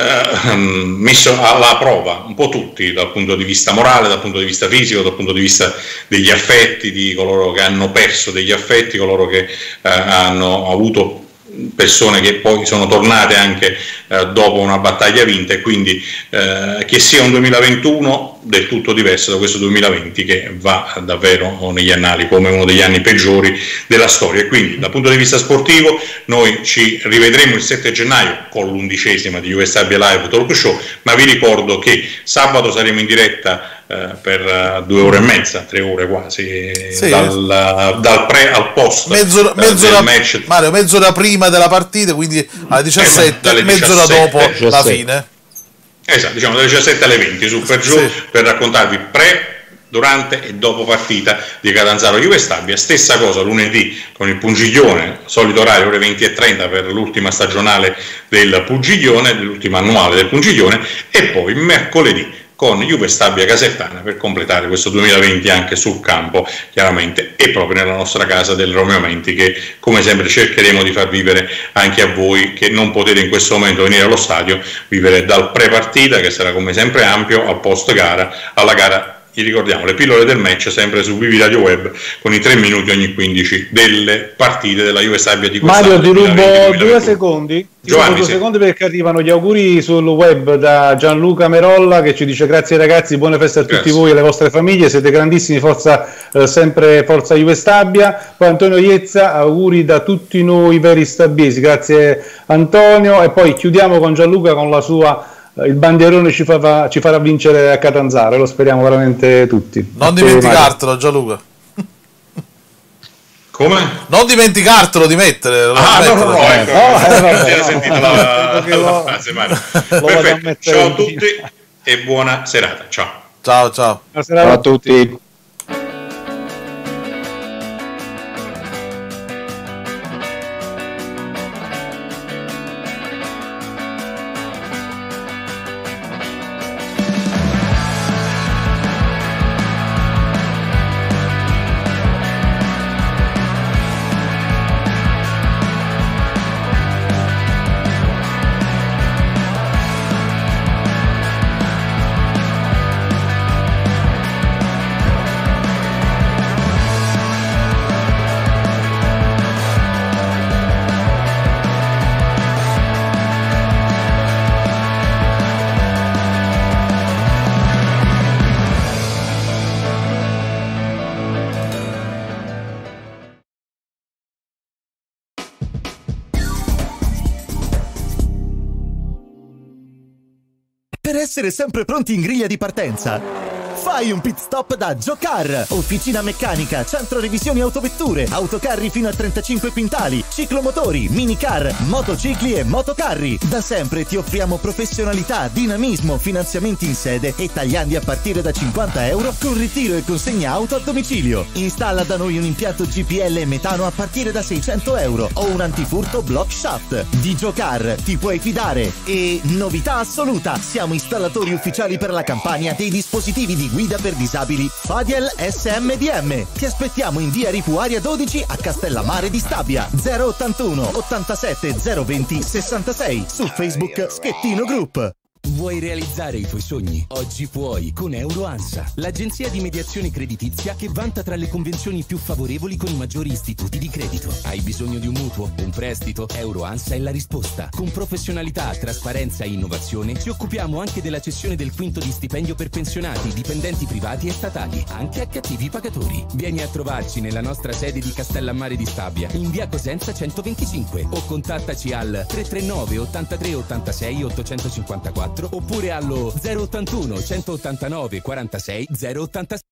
messo alla prova un po' tutti, dal punto di vista morale, dal punto di vista fisico, dal punto di vista degli affetti, di coloro che hanno perso degli affetti, coloro che hanno avuto persone che poi sono tornate anche dopo una battaglia vinta, e quindi che sia un 2021 del tutto diverso da questo 2020 che va davvero negli annali come uno degli anni peggiori della storia. E quindi dal punto di vista sportivo noi ci rivedremo il 7 gennaio con l'11ª di USAbbia Live Talk Show, ma vi ricordo che sabato saremo in diretta per 2 ore e mezza, 3 ore quasi, sì, dal pre al post, mezz'ora, match. Mario, mezz'ora prima della partita, quindi alle 17, mezz'ora dopo la fine. Esatto, diciamo dalle 17 alle 20 su per giù, sì, per raccontarvi pre, durante e dopo partita di Catanzaro Juve Stabia. Stessa cosa lunedì con il Pungiglione, solito orario ore 20:30 per l'ultima stagionale del Pungiglione, l'ultima annuale del Pungiglione, e poi mercoledì con Juve Stabia Casertana per completare questo 2020 anche sul campo, chiaramente, e proprio nella nostra casa del Romeo Menti, che come sempre cercheremo di far vivere anche a voi che non potete in questo momento venire allo stadio, vivere dal pre-partita, che sarà come sempre ampio, al post gara, alla gara. Vi ricordiamo le pillole del match sempre su Vivi Radio Web, con i 3 minuti ogni 15 delle partite della Juve Stabia di quest'anno. Mario, ti rubo 2 secondi. Giovanni, 2 secondi perché arrivano gli auguri sul web da Gianluca Merolla, che ci dice: grazie ragazzi, buone feste a tutti voi e alle vostre famiglie, siete grandissimi, forza sempre forza Juve Stabia. Poi Antonio Iezza, auguri da tutti noi veri stabiesi, grazie Antonio. E poi chiudiamo con Gianluca con la sua: il bandierone ci farà vincere a Catanzaro, lo speriamo veramente tutti. Non dimenticartelo, Gianluca. Come? Non dimenticartelo di mettere. No, ecco. Sentito la frase, perfetto. Ciao a tutti e buona serata. Ciao. Ciao. Buona serata a tutti. Per essere sempre pronti in griglia di partenza, fai un pit stop da Giocar, officina meccanica, centro revisioni autovetture, autocarri fino a 35 quintali, ciclomotori, minicar, motocicli e motocarri. Da sempre ti offriamo professionalità, dinamismo, finanziamenti in sede e tagliandi a partire da 50 euro con ritiro e consegna auto a domicilio. Installa da noi un impianto GPL e metano a partire da 600 euro o un antifurto block shaft. Di Giocar ti puoi fidare. E novità assoluta, siamo installatori ufficiali per la campagna dei dispositivi di guida per disabili Fadiel SMDM. Ti aspettiamo in via Ripuaria 12 a Castellammare di Stabia. 081 87 020 66 su Facebook Schettino Group. Vuoi realizzare i tuoi sogni? Oggi puoi con EuroAnsa, l'agenzia di mediazione creditizia che vanta tra le convenzioni più favorevoli con i maggiori istituti di credito. Hai bisogno di un mutuo, un prestito? EuroAnsa è la risposta. Con professionalità, trasparenza e innovazione ci occupiamo anche della cessione del quinto di stipendio per pensionati, dipendenti privati e statali, anche a cattivi pagatori. Vieni a trovarci nella nostra sede di Castellammare di Stabia, in via Cosenza 125, o contattaci al 339 83 86 854 oppure allo 081 189 46 086.